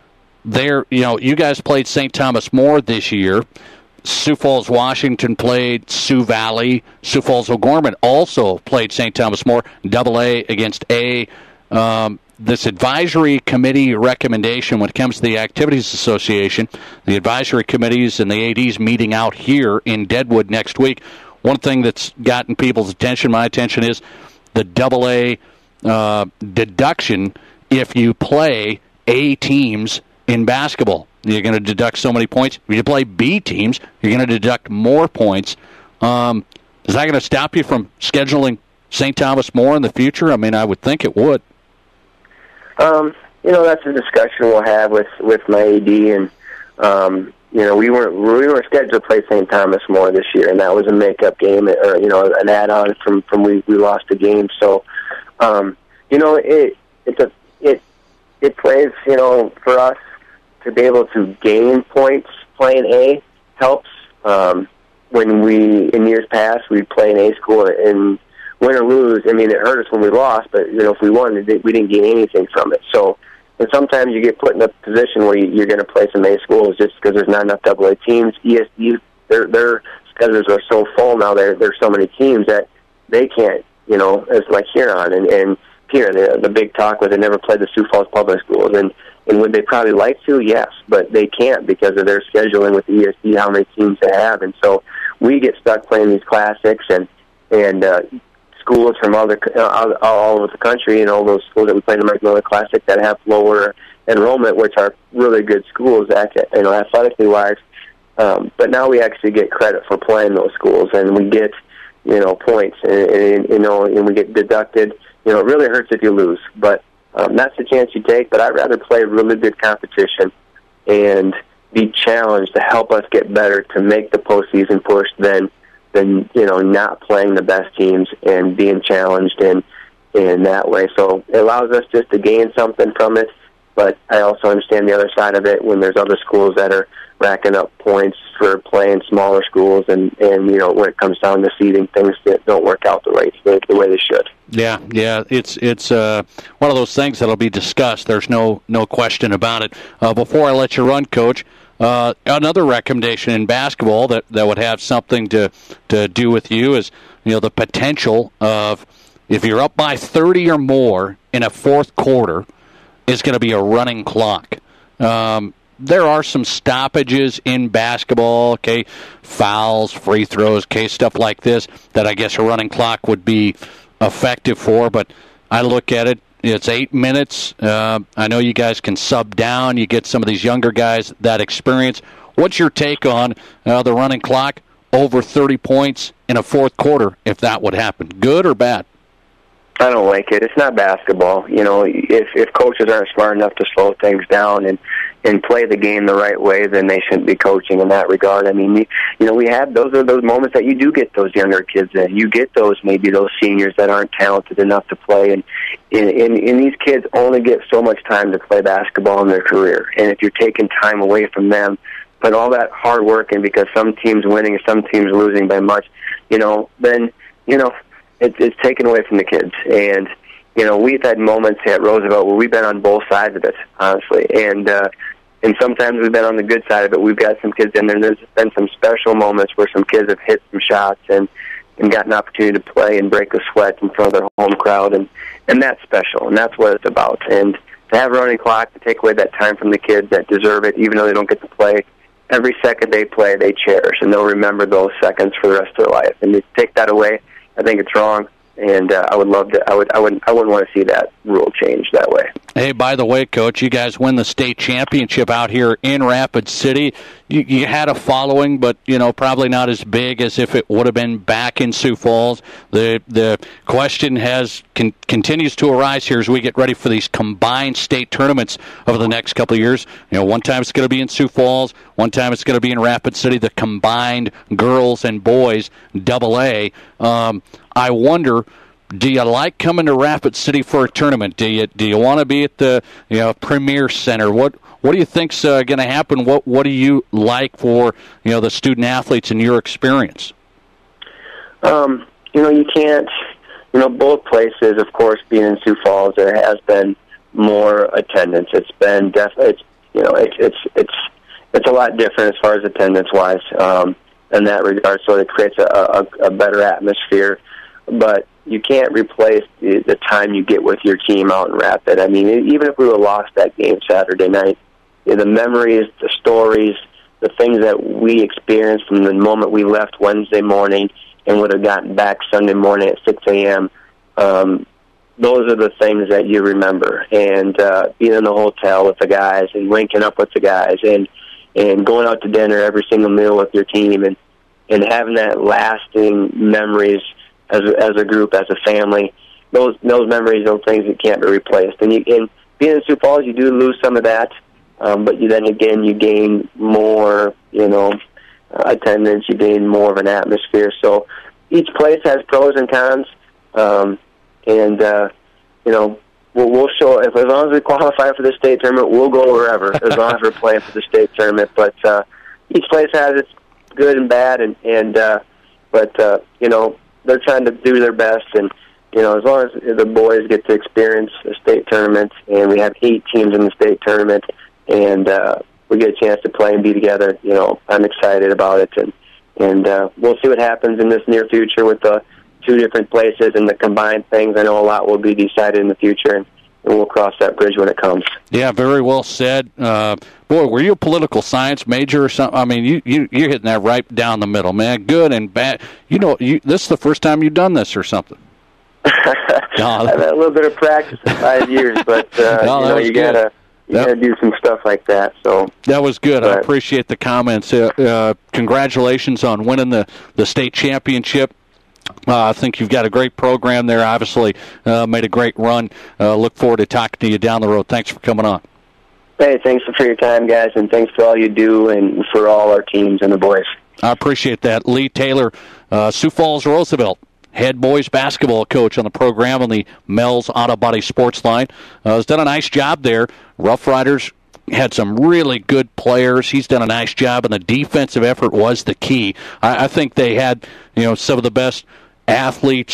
guys played St. Thomas More this year. Sioux Falls, Washington played Sioux Valley. Sioux Falls O'Gorman also played St. Thomas More, AA against A. This advisory committee recommendation when it comes to the Activities Association, the advisory committees and the ADs meeting out here in Deadwood next week. One thing that's gotten people's attention, my attention, is the AA deduction if you play A teams in basketball. You're going to deduct so many points. If you play B teams, you're going to deduct more points. Is that going to stop you from scheduling St. Thomas More in the future? I mean, I would think it would. That's a discussion we'll have with my AD, and we weren't scheduled to play St. Thomas More this year, and that was a makeup game, or an add-on from we lost a game. So, it plays, for us to be able to gain points playing A helps. When in years past, we'd play an A school and win or lose, I mean, it hurt us when we lost, but, if we won, we didn't gain anything from it. So, and sometimes you get put in a position where you're going to play some A schools just because there's not enough AA teams. ESD, their schedules are so full now, there's so many teams that they can't, it's like Huron and Pierre, the big talk was they never played the Sioux Falls Public Schools, and would they probably like to? Yes, but they can't because of their scheduling with the ESD, how many teams they have, and so we get stuck playing these classics and schools from all over the country, and all those schools that we play in the American Miller Classic that have lower enrollment, which are really good schools, athletically wise. But now we actually get credit for playing those schools, and we get points, and we get deducted. It really hurts if you lose, but that's the chance you take. But I'd rather play really good competition and be challenged to help us get better to make the postseason push than not playing the best teams and being challenged in that way. So it allows us just to gain something from it, but I also understand the other side of it when there's other schools that are racking up points for playing smaller schools and when it comes down to seeding, things that don't work out the way they should. Yeah, it's one of those things that'll be discussed. There's no question about it. Before I let you run, Coach, another recommendation in basketball that would have something to do with you is the potential of if you're up by 30 or more in a fourth quarter is going to be a running clock. There are some stoppages in basketball, okay, fouls, free throws, okay, stuff like this that I guess a running clock would be effective for, but I look at it, it's 8 minutes. I know you guys can sub down. You get some of these younger guys that experience. What's your take on the running clock over 30 points in a fourth quarter if that would happen? Good or bad? I don't like it. It's not basketball. If coaches aren't smart enough to slow things down and play the game the right way, then they shouldn't be coaching in that regard. I mean, we have those moments that you do get those younger kids in. You get those seniors that aren't talented enough to play, and these kids only get so much time to play basketball in their career. And if you're taking time away from them, put all that hard work in because some teams winning and some teams losing by much, then it's taken away from the kids. And we've had moments at Roosevelt where we've been on both sides of it, honestly, and sometimes we've been on the good side of it. We've got some kids in there, and there's been some special moments where some kids have hit some shots and got an opportunity to play and break a sweat in front of their home crowd, and that's special, and that's what it's about. And to have a running clock, to take away that time from the kids that deserve it, even though they don't get to play, every second they play, they cherish, and they'll remember those seconds for the rest of their life. And to take that away, I think it's wrong, and I would love to. I wouldn't want to see that rule changed that way. Hey, by the way, Coach, you guys win the state championship out here in Rapid City. You had a following, but probably not as big as if it would have been back in Sioux Falls. The question continues to arise here as we get ready for these combined state tournaments over the next couple of years. One time it's going to be in Sioux Falls, one time it's going to be in Rapid City. The combined girls and boys AA. I wonder, Do you like coming to Rapid City for a tournament? Do you want to be at the Premier Center? What do you think's going to happen? What do you like for the student athletes in your experience? You can't. Both places, of course, being in Sioux Falls, there has been more attendance. It's been it's a lot different as far as attendance-wise in that regard. So it creates a better atmosphere. But you can't replace the time you get with your team out in Rapid. I mean, even if we would have lost that game Saturday night, the memories, the stories, the things that we experienced from the moment we left Wednesday morning and would have gotten back Sunday morning at 6 a.m., those are the things that you remember. And being in the hotel with the guys and linking up with the guys and going out to dinner every single meal with your team and having that lasting memories as a group, as a family, those memories, those things that can't be replaced. And being in Sioux Falls, you do lose some of that, but you gain more, attendance, you gain more of an atmosphere. So each place has pros and cons, we'll show, as long as we qualify for the state tournament, we'll go wherever, as long as we're playing for the state tournament. But each place has its good and bad, but they're trying to do their best, and as long as the boys get to experience the state tournament, and we have 8 teams in the state tournament, and we get a chance to play and be together, I'm excited about it, and we'll see what happens in this near future with the 2 different places and the combined things. I know a lot will be decided in the future, and we'll cross that bridge when it comes. Yeah, very well said. Boy, were you a political science major or something? I mean, you're hitting that right down the middle, man. Good and bad. This is the first time you've done this or something. I've had a little bit of practice in 5 years, but you gotta do some stuff like that. So that was good. I appreciate the comments. Congratulations on winning the state championship. I think you've got a great program there. Obviously, made a great run. Look forward to talking to you down the road. Thanks for coming on. Hey, thanks for your time, guys, and thanks for all you do and for all our teams and the boys. I appreciate that. Lee Taylor, Sioux Falls Roosevelt, head boys basketball coach on the program on the Mel's Auto Body Sports Line. Has done a nice job there. Rough Riders had some really good players. He's done a nice job, and the defensive effort was the key. I think they had some of the best athletes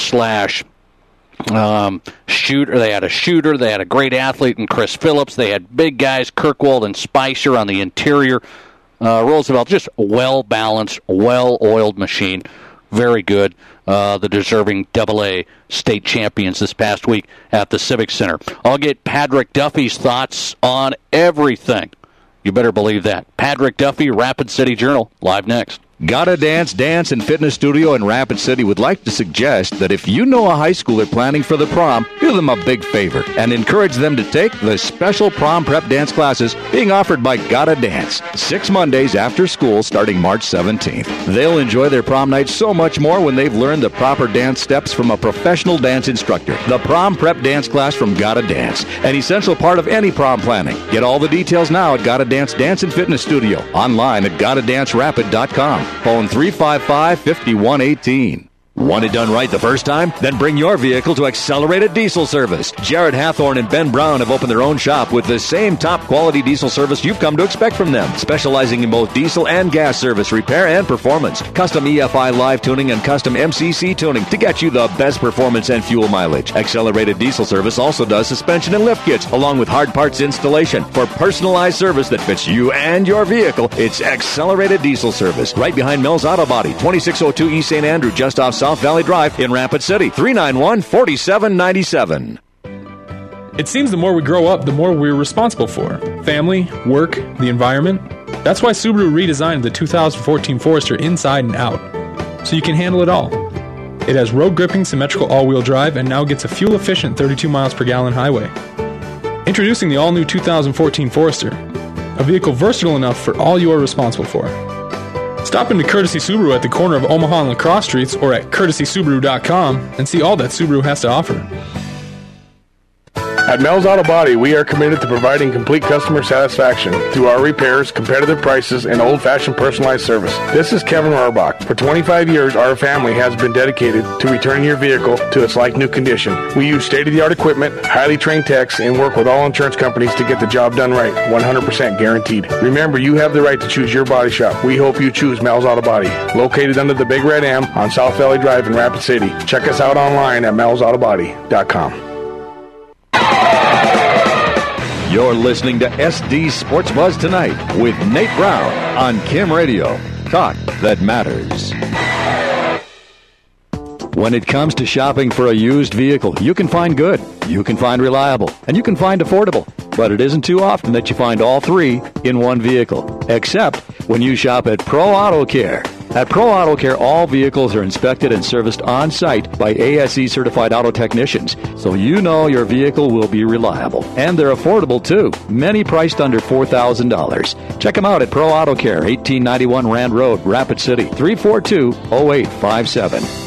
shooter. They had a shooter. They had a great athlete in Chris Phillips. They had big guys, Kirkwald and Spicer on the interior. Roosevelt, just well-balanced, well-oiled machine. Very good. The deserving AA state champions this past week at the Civic Center. I'll get Patrick Duffy's thoughts on everything. You better believe that. Patrick Duffy, Rapid City Journal, live next. Gotta Dance Dance and Fitness Studio in Rapid City would like to suggest that if you know a high schooler planning for the prom, do them a big favor and encourage them to take the special prom prep dance classes being offered by Gotta Dance 6 Mondays after school starting March 17th. They'll enjoy their prom night so much more when they've learned the proper dance steps from a professional dance instructor. The prom prep dance class from Gotta Dance, an essential part of any prom planning. Get all the details now at Gotta Dance Dance and Fitness Studio, online at GottaDanceRapid.com. Phone 355-5118. Want it done right the first time? Then bring your vehicle to Accelerated Diesel Service. Jared Hathorne and Ben Brown have opened their own shop with the same top-quality diesel service you've come to expect from them, specializing in both diesel and gas service, repair and performance, custom EFI live tuning, and custom MCC tuning to get you the best performance and fuel mileage. Accelerated Diesel Service also does suspension and lift kits, along with hard parts installation. For personalized service that fits you and your vehicle, it's Accelerated Diesel Service, right behind Mel's Auto Body, 2602 East St. Andrew, just off South Valley Drive in Rapid City, 391-4797. It seems the more we grow up, the more we're responsible for. Family, work, the environment. That's why Subaru redesigned the 2014 Forester inside and out, so you can handle it all. It has road-gripping symmetrical all-wheel drive and now gets a fuel-efficient 32 miles per gallon highway. Introducing the all-new 2014 Forester, a vehicle versatile enough for all you are responsible for. Stop into Courtesy Subaru at the corner of Omaha and LaCrosse Streets or at courtesysubaru.com and see all that Subaru has to offer. At Mel's Auto Body, we are committed to providing complete customer satisfaction through our repairs, competitive prices, and old-fashioned personalized service. This is Kevin Rohrbach. For 25 years, our family has been dedicated to returning your vehicle to its like-new condition. We use state-of-the-art equipment, highly trained techs, and work with all insurance companies to get the job done right, 100% guaranteed. Remember, you have the right to choose your body shop. We hope you choose Mel's Auto Body. Located under the Big Red M on South Valley Drive in Rapid City. Check us out online at melsautobody.com. You're listening to SD Sports Buzz Tonight with Nate Brown on Kim Radio. Talk that matters. When it comes to shopping for a used vehicle, you can find good, you can find reliable, and you can find affordable. But it isn't too often that you find all three in one vehicle, except when you shop at Pro Auto Care. At Pro Auto Care, all vehicles are inspected and serviced on-site by ASE certified auto technicians, so you know your vehicle will be reliable. And they're affordable, too, many priced under $4,000. Check them out at Pro Auto Care, 1891 Rand Road, Rapid City, 342-0857.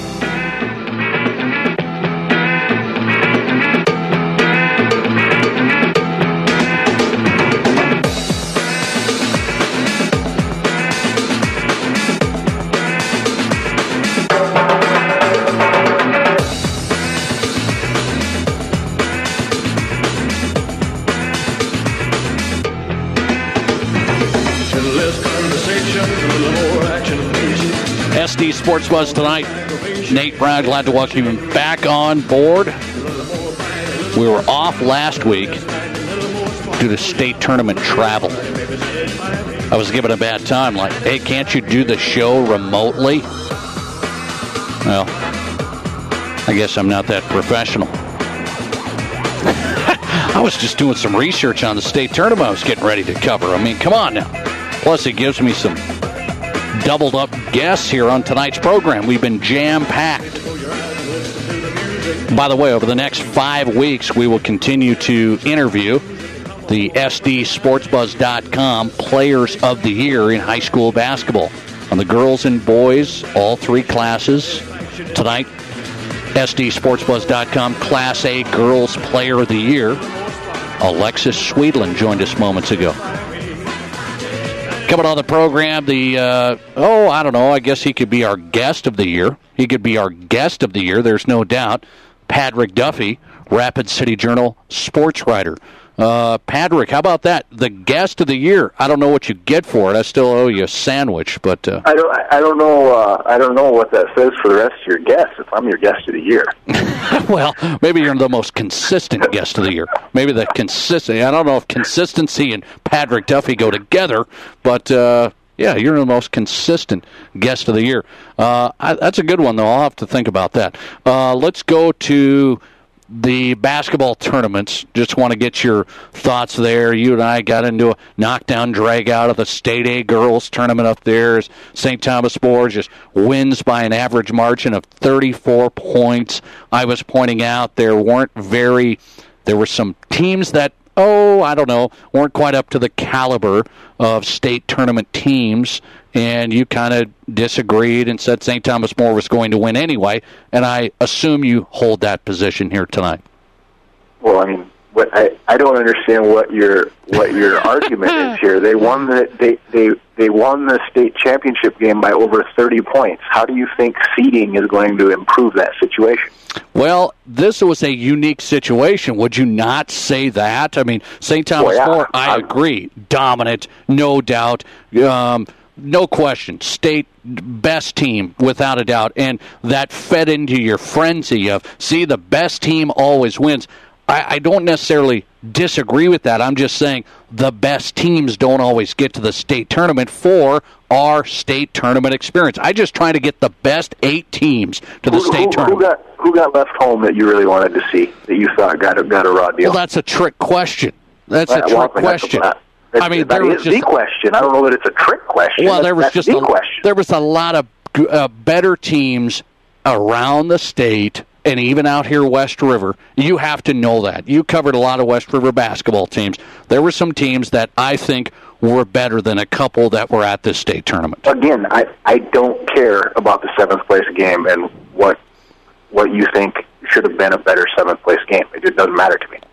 SD Sports Buzz tonight. Nate Brown, glad to welcome him back on board. We were off last week due to state tournament travel. I was given a bad time, like, hey, can't you do the show remotely? Well, I guess I'm not that professional. I was just doing some research on the state tournament I was getting ready to cover. I mean, come on now. Plus, it gives me some doubled up guests here on tonight's program. We've been jam-packed. By the way, over the next 5 weeks, we will continue to interview the SDSportsBuzz.com Players of the Year in high school basketball. On the girls and boys, all three classes. Tonight, SDSportsBuzz.com Class A Girls Player of the Year. Alexis Sweetland joined us moments ago. Coming on the program, I don't know, I guess he could be our guest of the year. He could be our guest of the year, there's no doubt. Patrick Duffy, Rapid City Journal sports writer. Patrick, how about that? The guest of the year. I don't know what you get for it. I still owe you a sandwich, but I don't know. I don't know what that says for the rest of your guests. If I'm your guest of the year, well, maybe you're the most consistent guest of the year. Maybe the consistency. I don't know if consistency and Patrick Duffy go together, but yeah, you're the most consistent guest of the year. That's a good one, though. I'll have to think about that. Let's go to the basketball tournaments. Just want to get your thoughts there. You and I got into a knockdown drag out of the State A girls tournament up there. St. Thomas More just wins by an average margin of 34 points. I was pointing out there were some teams that, I don't know, weren't quite up to the caliber of state tournament teams, and you kind of disagreed and said St. Thomas More was going to win anyway, and I assume you hold that position here tonight. Well, I mean, I don't understand what your argument is here. They won they won the state championship game by over 30 points. How do you think seeding is going to improve that situation? Well, this was a unique situation. Would you not say that? I mean, St. Thomas More, I agree, dominant, no doubt. No question, state best team without a doubt, and that fed into your frenzy of, see, the best team always wins. I don't necessarily disagree with that. I'm just saying the best teams don't always get to the state tournament for our state tournament experience. I just try to get the best 8 teams to the state tournament. Who got left home that you really wanted to see, that you thought got a raw deal? Well, that's a trick question. That's a trick question. I mean, that is the question. I don't know that it's a trick question. Well, there was a lot of better teams around the state, and even out here West River. You have to know that. You covered a lot of West River basketball teams. There were some teams that I think were better than a couple that were at this state tournament. Again, I don't care about the 7th place game and what you think should have been a better 7th place game. It doesn't matter to me.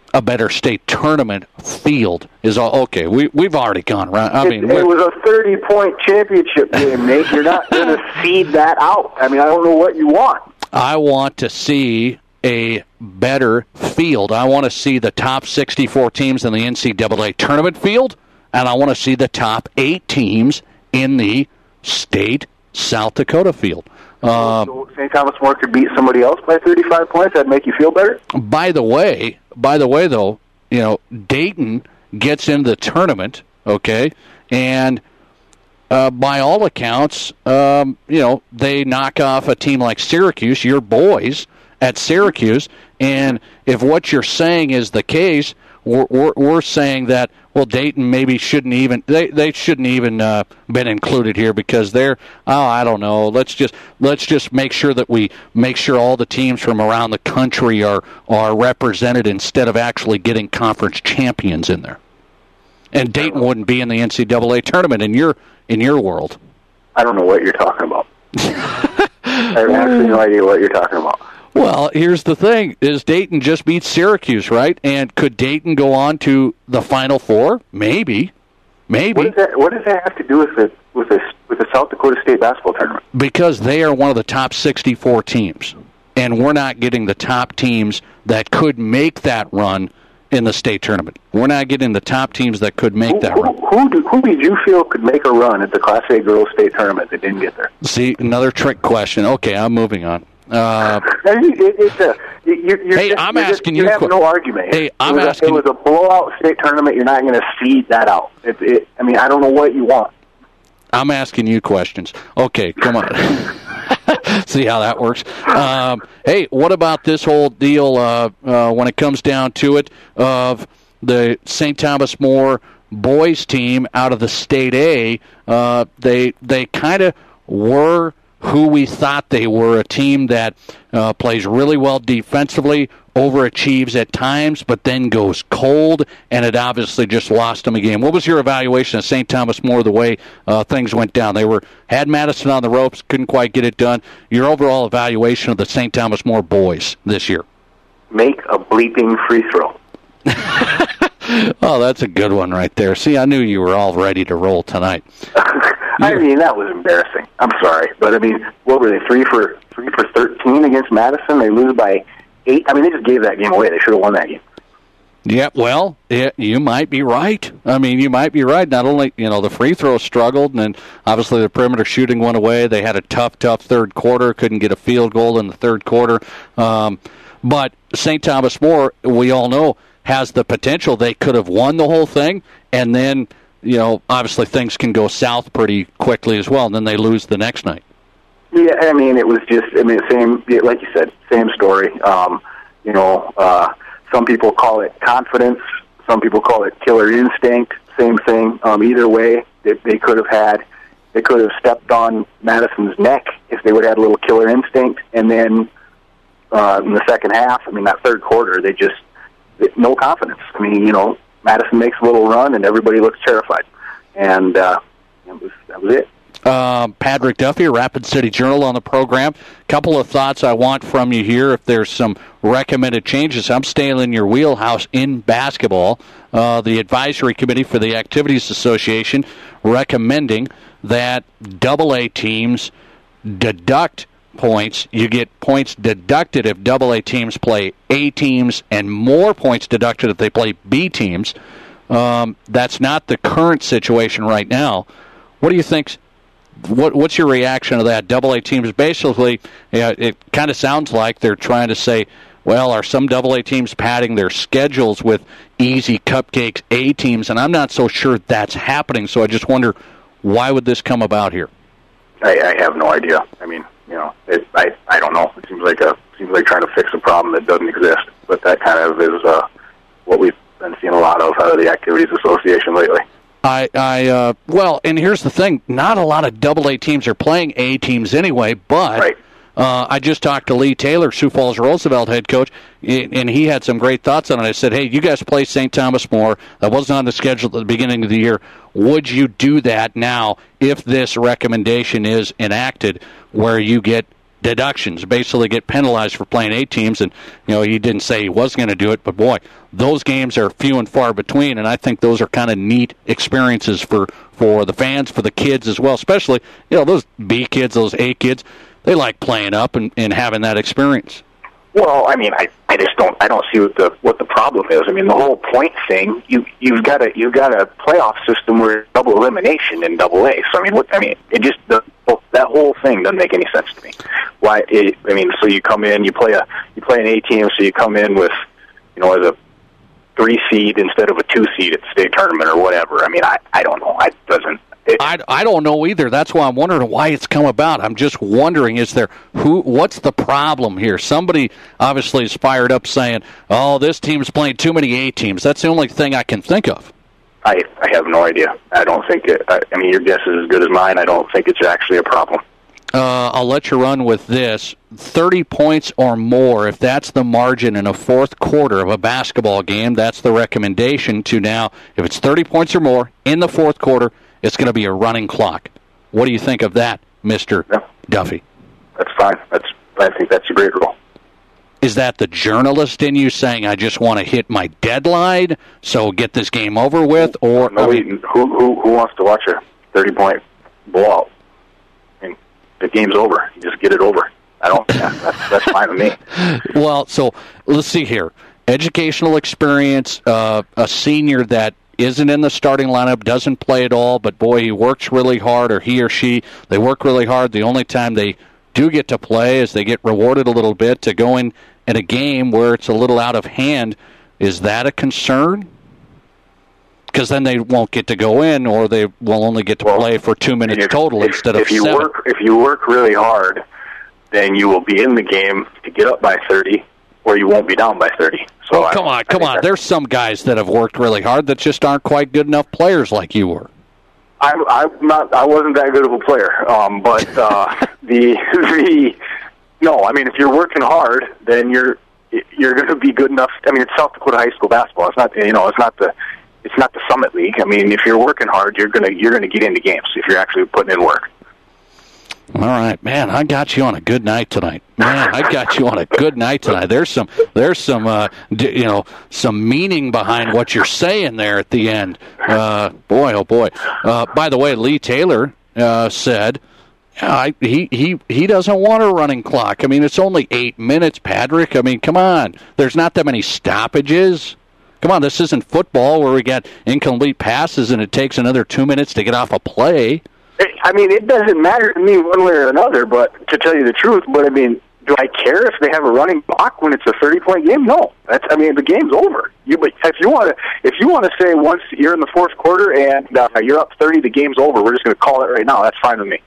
a better state tournament field is all okay. We've already gone around. I mean, it was a 30-point championship game, Nate. You're not going to seed that out. I mean, I don't know what you want. I want to see a better field. I want to see the top 64 teams in the NCAA tournament field, and I want to see the top 8 teams in the state South Dakota field. So St. Thomas More could beat somebody else by 35 points. That'd make you feel better. By the way, though, Dayton gets into the tournament, okay, and by all accounts, they knock off a team like Syracuse, your boys at Syracuse, and if what you're saying is the case, we're saying that, well, Dayton maybe shouldn't even they shouldn't even been included here because they're I don't know. Let's just make sure that we make sure all the teams from around the country are represented instead of actually getting conference champions in there. And Dayton wouldn't be in the NCAA tournament in your world. I don't know what you're talking about. I have absolutely no idea what you're talking about. Well, here's the thing: is Dayton just beat Syracuse, right? And could Dayton go on to the Final Four? Maybe. What does that have to do with the South Dakota State basketball tournament? Because they are one of the top 64 teams, and we're not getting the top teams that could make that run in the state tournament. We're not getting the top teams that could make that run. Who did you feel could make a run at the Class A girls state tournament that didn't get there? See, another trick question. Okay, I'm moving on. I'm asking you. You have no argument. Hey, It was a blowout state tournament. You're not going to seed that out. I mean, I don't know what you want. I'm asking you questions. Okay, come on. See how that works. Hey, what about this whole deal when it comes down to it of the St. Thomas More boys team out of the State A? They kind of were who we thought they were, a team that plays really well defensively, overachieves at times, but then goes cold, and it obviously just lost them a game. What was your evaluation of St. Thomas More, the way things went down? They had Madison on the ropes, couldn't quite get it done. Your overall evaluation of the St. Thomas More boys this year? Make a bleeping free throw. Oh, that's a good one right there. See, I knew you were all ready to roll tonight. I mean, that was embarrassing. I'm sorry, but I mean, what were they, 3 for 13 against Madison? They lose by 8. I mean, they just gave that game away. They should have won that game. Yeah, well, you might be right. I mean, you might be right. Not only, the free throw struggled, and then obviously the perimeter shooting went away. They had a tough third quarter, couldn't get a field goal in the third quarter. But St. Thomas More, we all know, has the potential. They could have won the whole thing, and then, obviously things can go south pretty quickly as well, and then they lose the next night. Yeah, I mean, it was just, same, like you said, same story. Some people call it confidence. Some people call it killer instinct. Same thing. Either way, they could have stepped on Madison's neck if they would have had a little killer instinct. And then in the second half, that third quarter, no confidence. Madison makes a little run, and everybody looks terrified. And that was it. Patrick Duffy, Rapid City Journal on the program. Couple of thoughts I want from you here. If there's some recommended changes, I'm staying in your wheelhouse in basketball. The advisory committee for the Activities Association recommending that AA teams deduct points. You get points deducted if AA teams play A teams and more points deducted if they play B teams. That's not the current situation right now. What do you think? What's your reaction to that? AA teams, basically, it kind of sounds like they're trying to say, well, are some AA teams padding their schedules with easy cupcakes A teams? And I'm not so sure that's happening, so I just wonder, why would this come about here? I have no idea. I don't know. It seems like trying to fix a problem that doesn't exist. But that kind of is what we've been seeing a lot of out of the Activities Association lately. Well, and here's the thing: not a lot of AA teams are playing A teams anyway. But right. I just talked to Lee Taylor, Sioux Falls Roosevelt head coach, and he had some great thoughts on it. I said, "Hey, you guys play St. Thomas More. That wasn't on the schedule at the beginning of the year. Would you do that now if this recommendation is enacted, where you get deductions, basically get penalized for playing 8 teams. And, he didn't say he was going to do it, but boy, those games are few and far between, and I think those are kind of neat experiences for the fans, for the kids as well, especially, those B kids, those A kids, they like playing up and having that experience. Well, I mean, I just don't see what the problem is. I mean, the whole point thing, you've got a playoff system where it's double elimination in AA. So that whole thing doesn't make any sense to me. Why? So you come in, you play an A team, so you come in with, as a 3 seed instead of a 2 seed at the state tournament or whatever. I mean, I don't know. I don't know either. That's why I'm wondering why it's come about. I'm just wondering, what's the problem here? Somebody obviously is fired up saying, oh, this team's playing too many A teams. That's the only thing I can think of. I have no idea. I don't think it. Your guess is as good as mine. I don't think it's actually a problem. I'll let you run with this. 30 points or more, if that's the margin in a fourth quarter of a basketball game, that's the recommendation to now. If it's 30 points or more in the fourth quarter, it's going to be a running clock. What do you think of that, Mr. Duffy? That's fine. I think that's a great rule. Is that the journalist in you saying, I just want to hit my deadline, so get this game over with? Or who wants to watch a 30-point blowout? I mean, the game's over. You just get it over. That's fine with me. Well, so let's see here. Educational experience, a senior that isn't in the starting lineup, doesn't play at all, but boy, he works really hard, or he or she, they work really hard. The only time they do get to play is they get rewarded a little bit to go in a game where it's a little out of hand. Is that a concern? Because then they won't get to go in, or they will only get to play for 2 minutes total instead of 7. If you work really hard, then you will be in the game to get up by 30, or you won't be down by 30. So come on. There's some guys that have worked really hard that just aren't quite good enough players like you were. I wasn't that good of a player, but no. I mean, if you're working hard, then you're going to be good enough. I mean, it's South Dakota high school basketball. It's not it's not the Summit League. I mean, if you're working hard, you're gonna get into games if you're actually putting in work. All right, man. I got you on a good night tonight. There's some meaning behind what you're saying there at the end. Boy, oh boy. By the way, Lee Taylor said he doesn't want a running clock. I mean, it's only 8 minutes, Patrick. I mean, come on. There's not that many stoppages. Come on, this isn't football where we got incomplete passes and it takes another 2 minutes to get off a play. I mean, it doesn't matter to me one way or another, but to tell you the truth, I mean, do I care if they have a running clock when it's a 30-point game? No. The game's over. If you want to say once you're in the fourth quarter and you're up 30, the game's over, we're just going to call it right now. That's fine with me.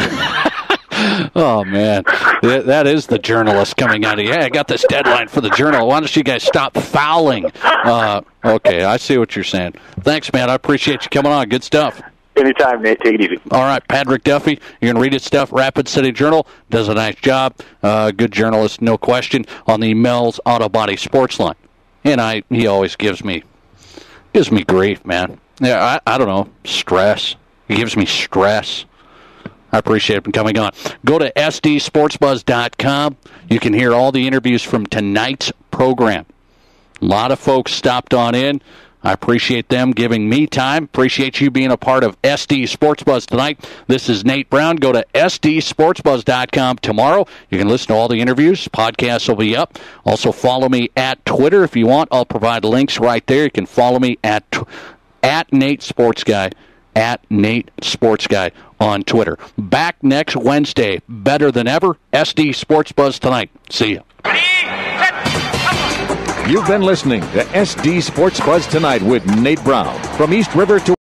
Oh, man. That is the journalist coming out of you. Hey, I got this deadline for the Journal. Why don't you guys stop fouling? Okay, I see what you're saying. Thanks, man. I appreciate you coming on. Good stuff. Anytime, Nate. Take it easy. All right, Patrick Duffy. You're going to read his stuff. Rapid City Journal does a nice job. Good journalist, no question, on the Mel's Auto Body Sports line. And he always gives me grief, man. Yeah, I don't know, stress. He gives me stress. I appreciate him coming on. Go to sdsportsbuzz.com. You can hear all the interviews from tonight's program. A lot of folks stopped on in. I appreciate them giving me time. Appreciate you being a part of SD Sports Buzz tonight. This is Nate Brown. Go to sdsportsbuzz.com tomorrow. You can listen to all the interviews. Podcasts will be up. Also follow me at Twitter if you want. I'll provide links right there. You can follow me at Nate Sports Guy, at Nate Sports Guy on Twitter. Back next Wednesday, better than ever. SD Sports Buzz tonight. See you. You've been listening to SD Sports Buzz tonight with Nate Brown from East River to